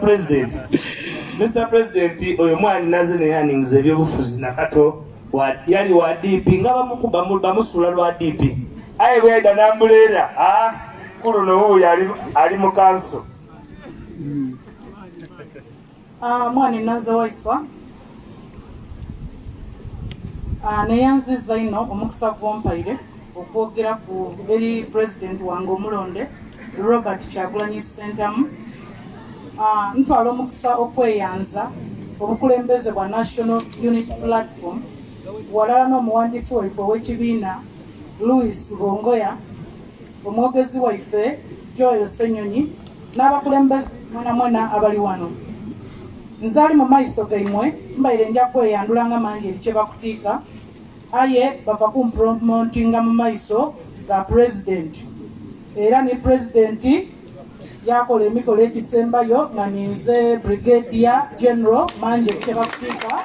Mr. President oyo mwana naze ne earnings ebyobufuzi nakato yali wa DP nga bamukuba bamusula lwa DP aye bwe yaida namulera kulu no ali mu kanso. Mwana naze waiswa neyanziza ino omukisa gwompaire okwogera ku eri president wange omulonde Robert Kyagulanyi Ssentamu. Ntwala omukisa okweyanza obukulembeze bwa National Unity Platform walala n'omuwandiisi waife ow'ekibiina Louis Rongoya, omwogezi waife Joel Senyonyi n'abakulembeze mwena abali wano. Nzali mu maiso gaimwe mbaire nja kweyandulanga Manjeri Kyebakutika aye bava kumpromotinga mu maiso ga president. Era ni president yakola emikolo egisembayo nga ninze Brigadier General Manjeri Kyebakutika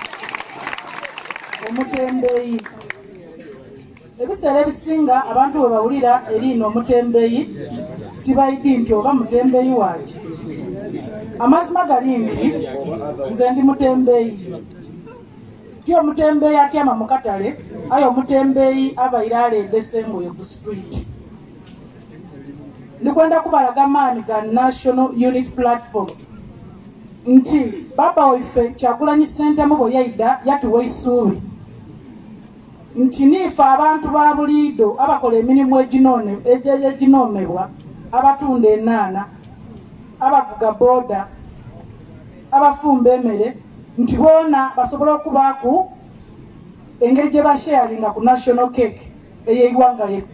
omutembeyi. Ebiseera ebisinga abantu we bawulira erino omutembeyi tibaidi nti oba mutembeyi waki. Amazima gali nti nze ndi mutembeyi. Ti omutembeyi atyama mu katale aye omutembeyi abaire aledde engoye ku street. Ndikwenda kubalaga maani ga National Unity Platform nti baba waife Kyagulanyi Ssentamu bwe yaida yatuwa essuubi nti niife abantu ba buliido abakola emirimu eginoomebwa, abatunda enaana, abavuga boda, abafumba emmere, nti boona basobola okubaaku engeri gye basharinga ku national cake ey'eiwanga lyaffe.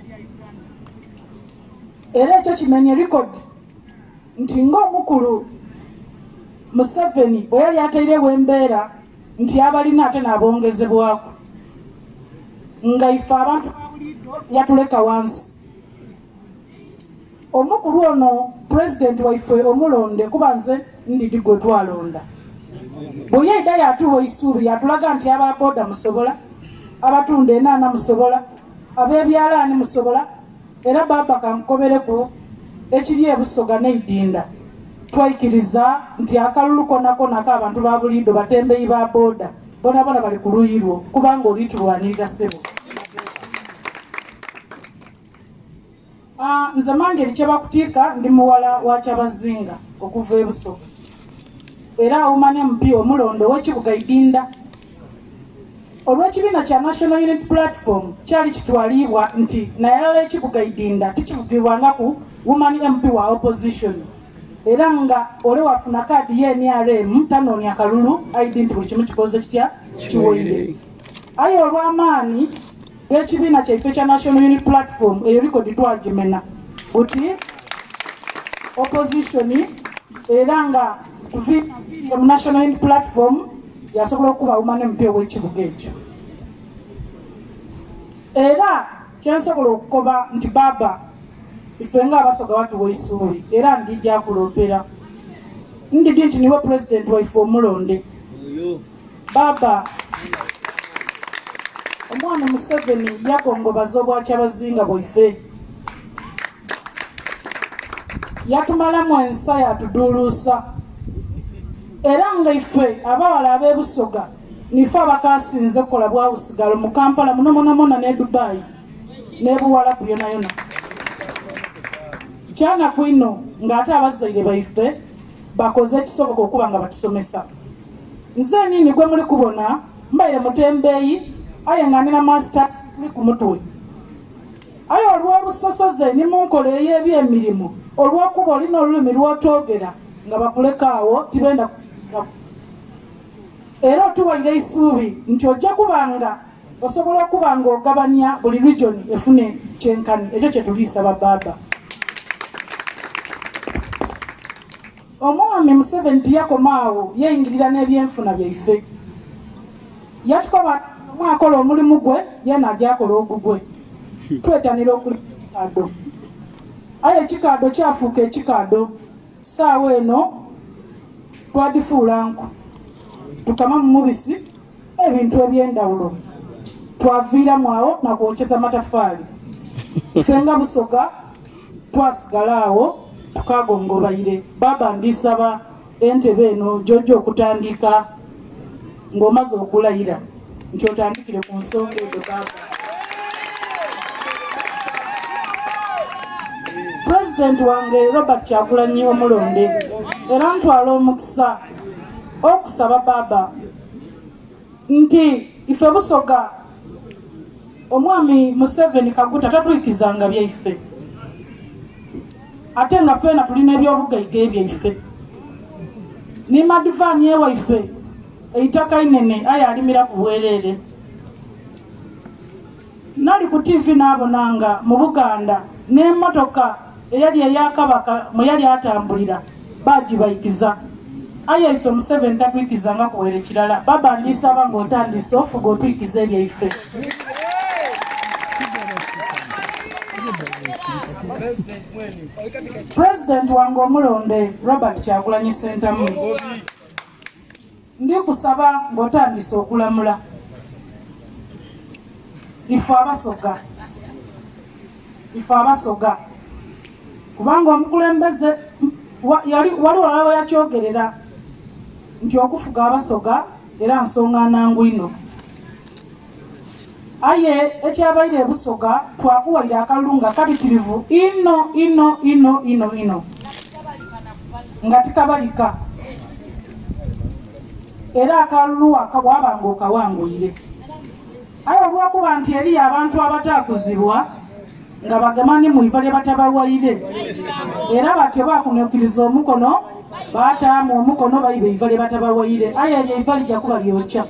Era ekyo kimenye record nti ng'omukulu Museveni bwe yali atairewo embeera nti abalina ate n'abongezebwako nga ife abantu yatuleka wansi. Omukulu ono president waife omulonde kuba nze ndidi gwe twalonda. Bwe yaida yatuwa essuubi yatulaga nti ababoda musobola, abatunda enaana musobola, ab'ebyalaani musobola. Era baba kankobereku ekiri ebusoga n'eidinda twayikiriza nti akalulu konna k'abantu ba buliido batembeyi ba boda bona bali ku luuyi lwo kubanga olitulwanirira ssebo. Nze Manjeri Kyebakutika ndi muwala wa Kyabazinga okuva e Busoga. Era Woman MP omulonde w'ekibuga Idinda. Olw'ekibiina kya National Unity Platform kyali kitwalibwa nti nayalala ekibuga Idinda tikivugibwanga ku Woman MP wa opposition. Era nga ole wafuna kaadi ye NRM tanoonya kalulu aidi nti buli kimu kikoze kitya kiwoire. Aye olw'amaani g'ekibiina kyaife kya National Unity Platform eyo likodi twagimena buti opposition era nga tuviire mu National Unity Platform yasobola okuba uma n'empi ow'ekibuga ekyo. Era kyensobola okukoba nti Baba ife nga abasoga batuwa essuubi era ndijja kuloopera ndidi nti niwe pulezidenti waife omulonde. Baba omwana Museveni yagongobaza obwakyabazinga bwaife, yatumalamu ensa yatuduuluusa, era nga ife abawala ab'ebusoga nife abakasinze okukola bwawusigalo mu Kampala munomonamona ne Dubai n'ebuwalabu yonayona. Kyana kwino ng'ate abazaire baife bakoze ekisoboka okuba nga batusomesa. Nze nini gwe muli kubona mbaire mutembeeyi aye nga nina master kuli ku mutwe, aye olw'obusosoze ni mu nkola ey'ebyemirimu olw'okuba olina olulimi lw'otoogera nga bakulekaawo tibenda. Era otuwaire essuubi nti ojja kubanga osobola okuba nga ogabanya buli region efune kyenkani. Ekyo kye tuliisaba Baba. Omwami Museveni tiyakomaawo yeyingirira n'ebyenfuna byaife, yatukoba mwakola omulimu gwe yena ajakola ogugwe. Twetanira okuli kikaado, aye ekikaado kyafuuka ekikaado. Saawa eno twadifuula nku tukama mu mubisi ebintu eby'endawulo twaviiramu awo nakwokyeza matafaali. Ffe nga Busoga twasigala awo tukagongobaire. Baba ndisaba entebe eno gy'ojja okutandika ng'omaze okulayira nti otandikire ku nsonga ezo Baba. Pulezidenti wange Robert Kyagulanyi omulonde era ntwala omukisa okusaba Baba nti ife Busoga omwami Museveni Kaguta tatwikizanga byaife, ate nga ffena tulina ebyobugaiga ebyaife. Ni Madivaani ewaife eitaka inene aye alimira ku bwereere. Nali ku TV naabonanga mu Buganda n'emmotoka eyali eya Kabaka mwe yali atambulira bagibayigiza, aye ife Museveni tatwikizanga kuwere kirala. Baba ndisaba ng'otandise ofuga otwikiza ebyaife. President wange omulonde Robert Kyagulanyi Ssentamu, ndikusaba ng'otandise okulamula ife abasoga kubanga omukulembeze waliwo yakyogerera nti okufuga abasoga era nsonga nangu ino. Aye ekyabaire ebusoga twakuwaire akalulu nga kabitirivu ino nga tikabalika, era akalulu akabwabanga okawanguyire. Aye olwokuba nti eri abantu abatakuzibwa nga bagamani mu iva lye batabawaire, era batyo bakunyukiriza omukono bataamu omukono bayiba iva lye batabawaire. Aye eryo iva lijja kuba lyokya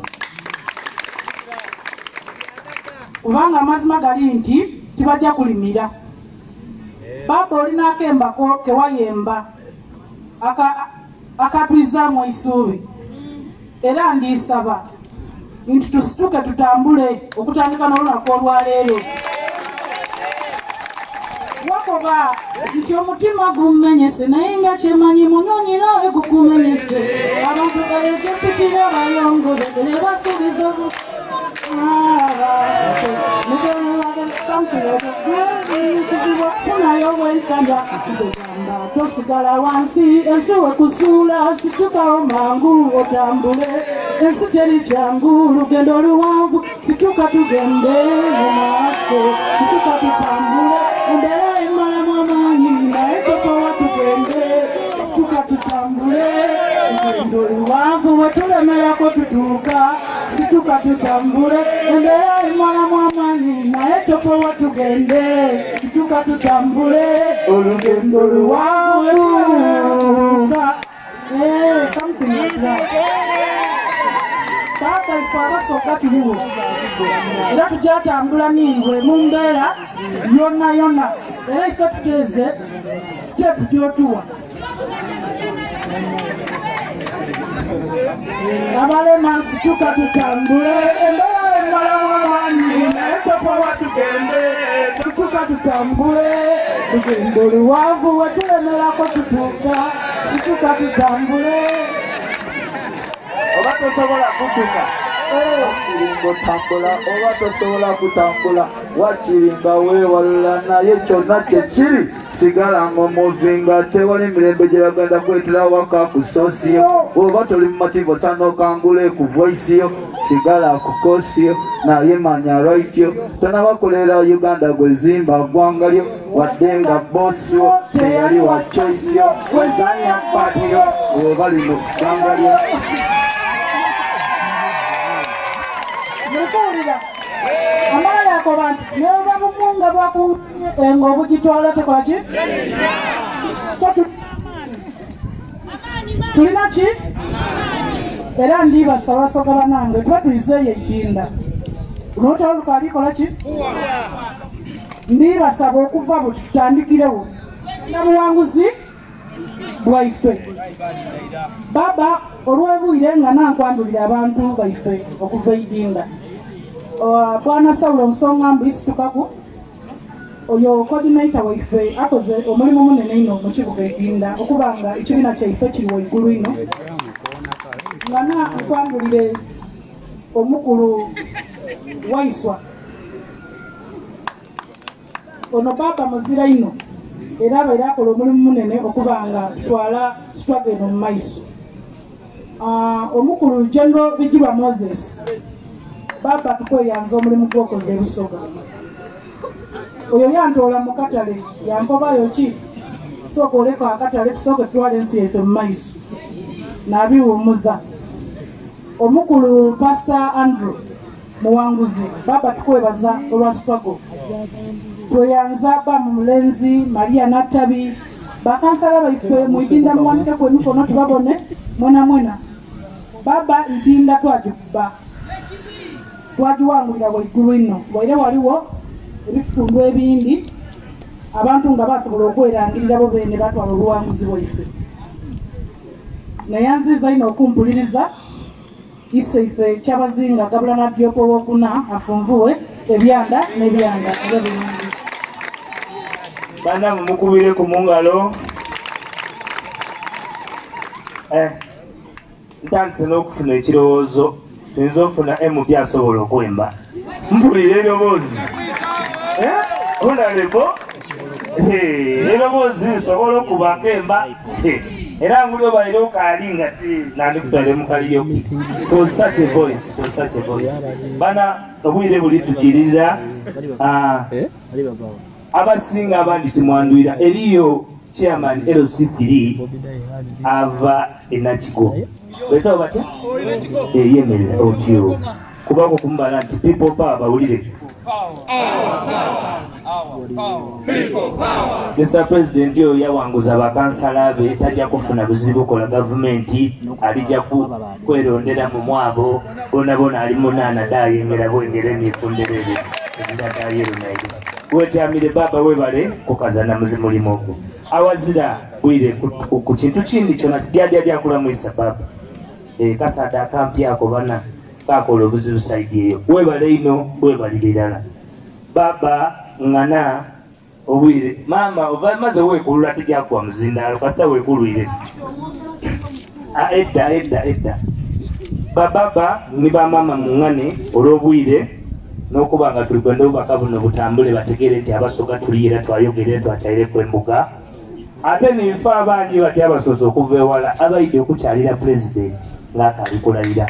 kubanga amazima gali nti tibajja kulimira. Baba olina akembako kewayemba akatwizaamu essuubi, era ndisaba nti tusituke tutambule okutandika n'olunaku olwaleero. Wakoba nti omutima gumenyese naye nga kyemanyi munyonyi nawe gukumenyese. Abantu bayejepitira bayongobe basuubiza tosigala wansi ensi wekusuula situkawo mangu otambule. Ensi teri kyangu lugendo luwanvu situka tugende mu maaso situka tutambule. Embeera emalamu amaanyi naye tokowa tugende situka tutambule. Lugendo luwanvu wetulemerako tutuuka situka tutambule. Embeera emalamu amaanyi naye tokowa tugende situka tutambule. Olugendo luwanvu wetulemerako tutuuka. Something like that. Baba ife abasoga tuliwo era tujatambula niibwe mu mbeera yonna yonna era ife tuteeze step gyotuwa abalema situka tutambule embeera emalamu amaanyi naye topowa tugende situka tutambule tugende oluwanvu wetulemerako tutuuka situka tutambule oba tosobola kutuka wakiringa otambula oba tosobola kutambula wakiringa weewalula naye kyonna kyekiri sigala ng'omuvinga tewali mirembe gye bagenda kwetera waka ku soosiyo oba toli mu mativu osaana okangula ku voisiyo sigala ku koosiyo naye manya lwaityo tonabakolera uganda gwezimba ggwanga lyo wadde nga boosiyo teyali wa choisiyo wezanya patiyo oba lino ggwanga lyo Mekuulira amala yakoba nti neoba bumunga bwakuŋŋanye nga obugitwala tekola ki so tulina ki era ndiibasa basoga banange tuba tuyizeeyo eddinda olwotalo lukalikola ki ndiibasaba okuva bwe tutandikirewo na buwanguzi bwaife baba olwebwire nga nankwandulira abantu baife okuva eidinda bwana Saulo Nsonga mbisitukaku oyo coordinator waife akoze omulimu munene ino mu kibuga eidinda okubanga ekibiina kyaife kiri waigulu ino nga nankwandulire omukulu waiswa ono baba muzira ino era abaire akola omulimu munene okubanga tutwala struggle eno mu maiso omukulu General Bigirwa Moses baba tukweyanza omulimu gwokoza ebisoga oyo yantoola mu katale yankobayo ki sooka oleka akatale tusooke tutwala ensi yaife mu maiso n'abiwumuza omukulu Pastor Andrew Muwanguzi baba tukwebaza olwa struggle tweyanza ba mu mulenzi Maria Natabi bakansala baife mu idinda muwanikeko emikono tubabone mwena baba idinda twagikuba twagiwangulira waigulu ino waire waliwo ebitundu ebindi abantu nga basobola okwerangirira bo bene batwala oluwanguzi bwaife nayanziza ino okumpuliriza iseife kyabazinga gabula nadyopo wokuna afunvuwe ebyanda n'ebyanda bana mumukubire ku mungalo ntandise n'okufuna ekirowoozo tuyinza okufuna MB asobola okwemba mpulira ebyoboozi onalebo ebyoboozi nsobola okubako emba era nguli obaire okaali nga nandikutwale mukaliryoki to such a voice bana obwire buli tukirira abasinga abandi timwanduira eriyo chairman LC3 ava enakigo beto batya yemerera otyo kubako kumbala nti people power bawulire Mr. President yo yawanguza bakansala be tajja kufuna buzibu kola government alijja kwerondera mu mwabo bona ali munana dayengera bwengere nifunderere ezidadayero naye wetyamire baba webale kukazana muzimulimo ogwo awazira bwire ku kintu kindi kyona tyadyajakula mwisa baba kasada akampi ako bana kakola obuzibu saidi eyo webale ino webalirira baba ngana obwire mama ova maze wekulula tijakwa muzindalo kasita wekulwire edda baba ni bamama mungane olwobwire n'okubanga tuli kwenda obubaka buno butambule bategere nti abasoga tuliira twayogerera twakyaireko embuga ate ninfa abangi bati abasoose okuva ewala abaidde okukyalira pulezidenti ng'akalikulayira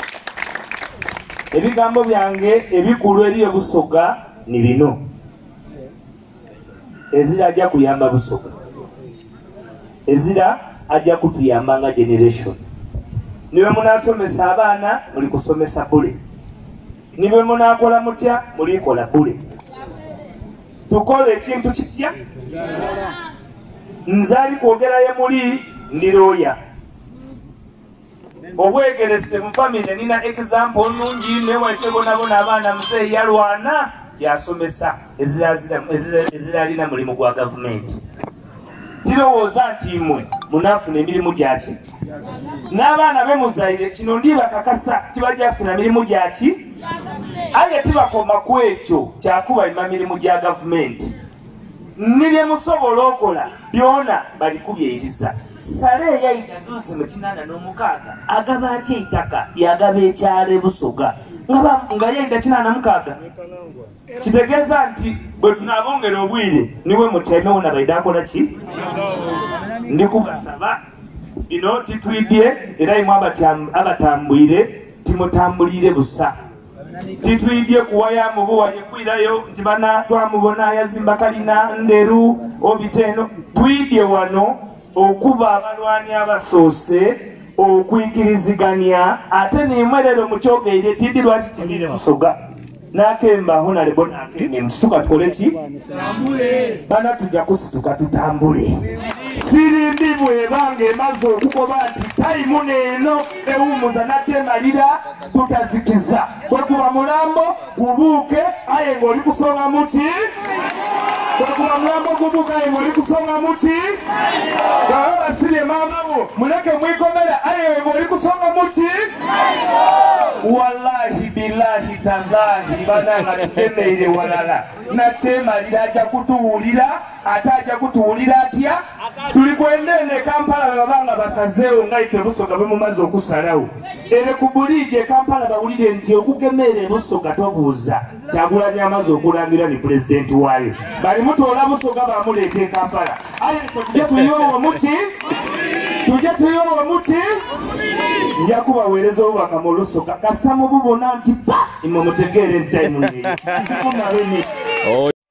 ebigambo byange ebikulu eri obusoga ni bino ezira ajja kuyamba busoga ezira ajja kutuyamba nga generation niwe munasomesa abaana muli kusomesa bule niwe munakola mutya mulikola bule tukola ekintu kitya nzali kwogerayo muli ndiroya obwegerese mu family nina example nungi newaife bonabona abaana muzeeyi yalwana yasomesa eziralina mulimu gwa gavumenti. Tirowooza nti mmwe munaafuna emirimu gyaki n'abaana bemuzaire kino ndibakakasa tibajafuna mirimu gyaki aye tibakoma ku ekyo kyakubalima mirimu gya gavumenti. Nibye musobola okola byona balikubyeriza. Sale yaida duzi mu 86 agaba atya eitaka yagaba ekyalo Busoga nga yaida 86 kitegeeza nti bwe tunaabongera obwire niwe muteme wona baida akola ki ndikubasaba bino titwidye era imwe abatambwire timutambulire busa titwidye kuwaya mubuwaye kwirayo nti bana twamubona yazimba kalina nderu obiteno twidye wano okuba abalwani abasoose okwikiriziganya ate nimwerero mukyogeire tindi lwaki kimire Busoga nakemba hona lebona mtuka tukole ki bana tujja kusituka tutambule firimbi bwebange emaze okukoba nti tayimu neeno ewumuza nakyemalira tutazikiza kwekuba mulambo gubuuke aye ng'oli kusonga muti kwekuba mulambo gubuuke aye ng'oli kusonga muti baba basirye maamabo muleke mwikomera aye ng'oli kusonga muti wallahi billahi tallahi bananga tutemeire walala nakyemalira ajja kutuwulira ate ajja kutuwulira atya tuli kwendene Kampala babanga basazeewo nga ife Busoga bemumaze okusalawo ere ku buliije Kampala bawulire nti okugemera Busoga tobuuza Kyagulanyi amaze okulangira ni pulezidenti waayo bali mutoola Busoga bamuleeta e Kampala aye tujje tuyiwowo muti nja kubaweereza obubaka mu Lusoga kasita mububona nti pa imwe mutegeere entayimu neyo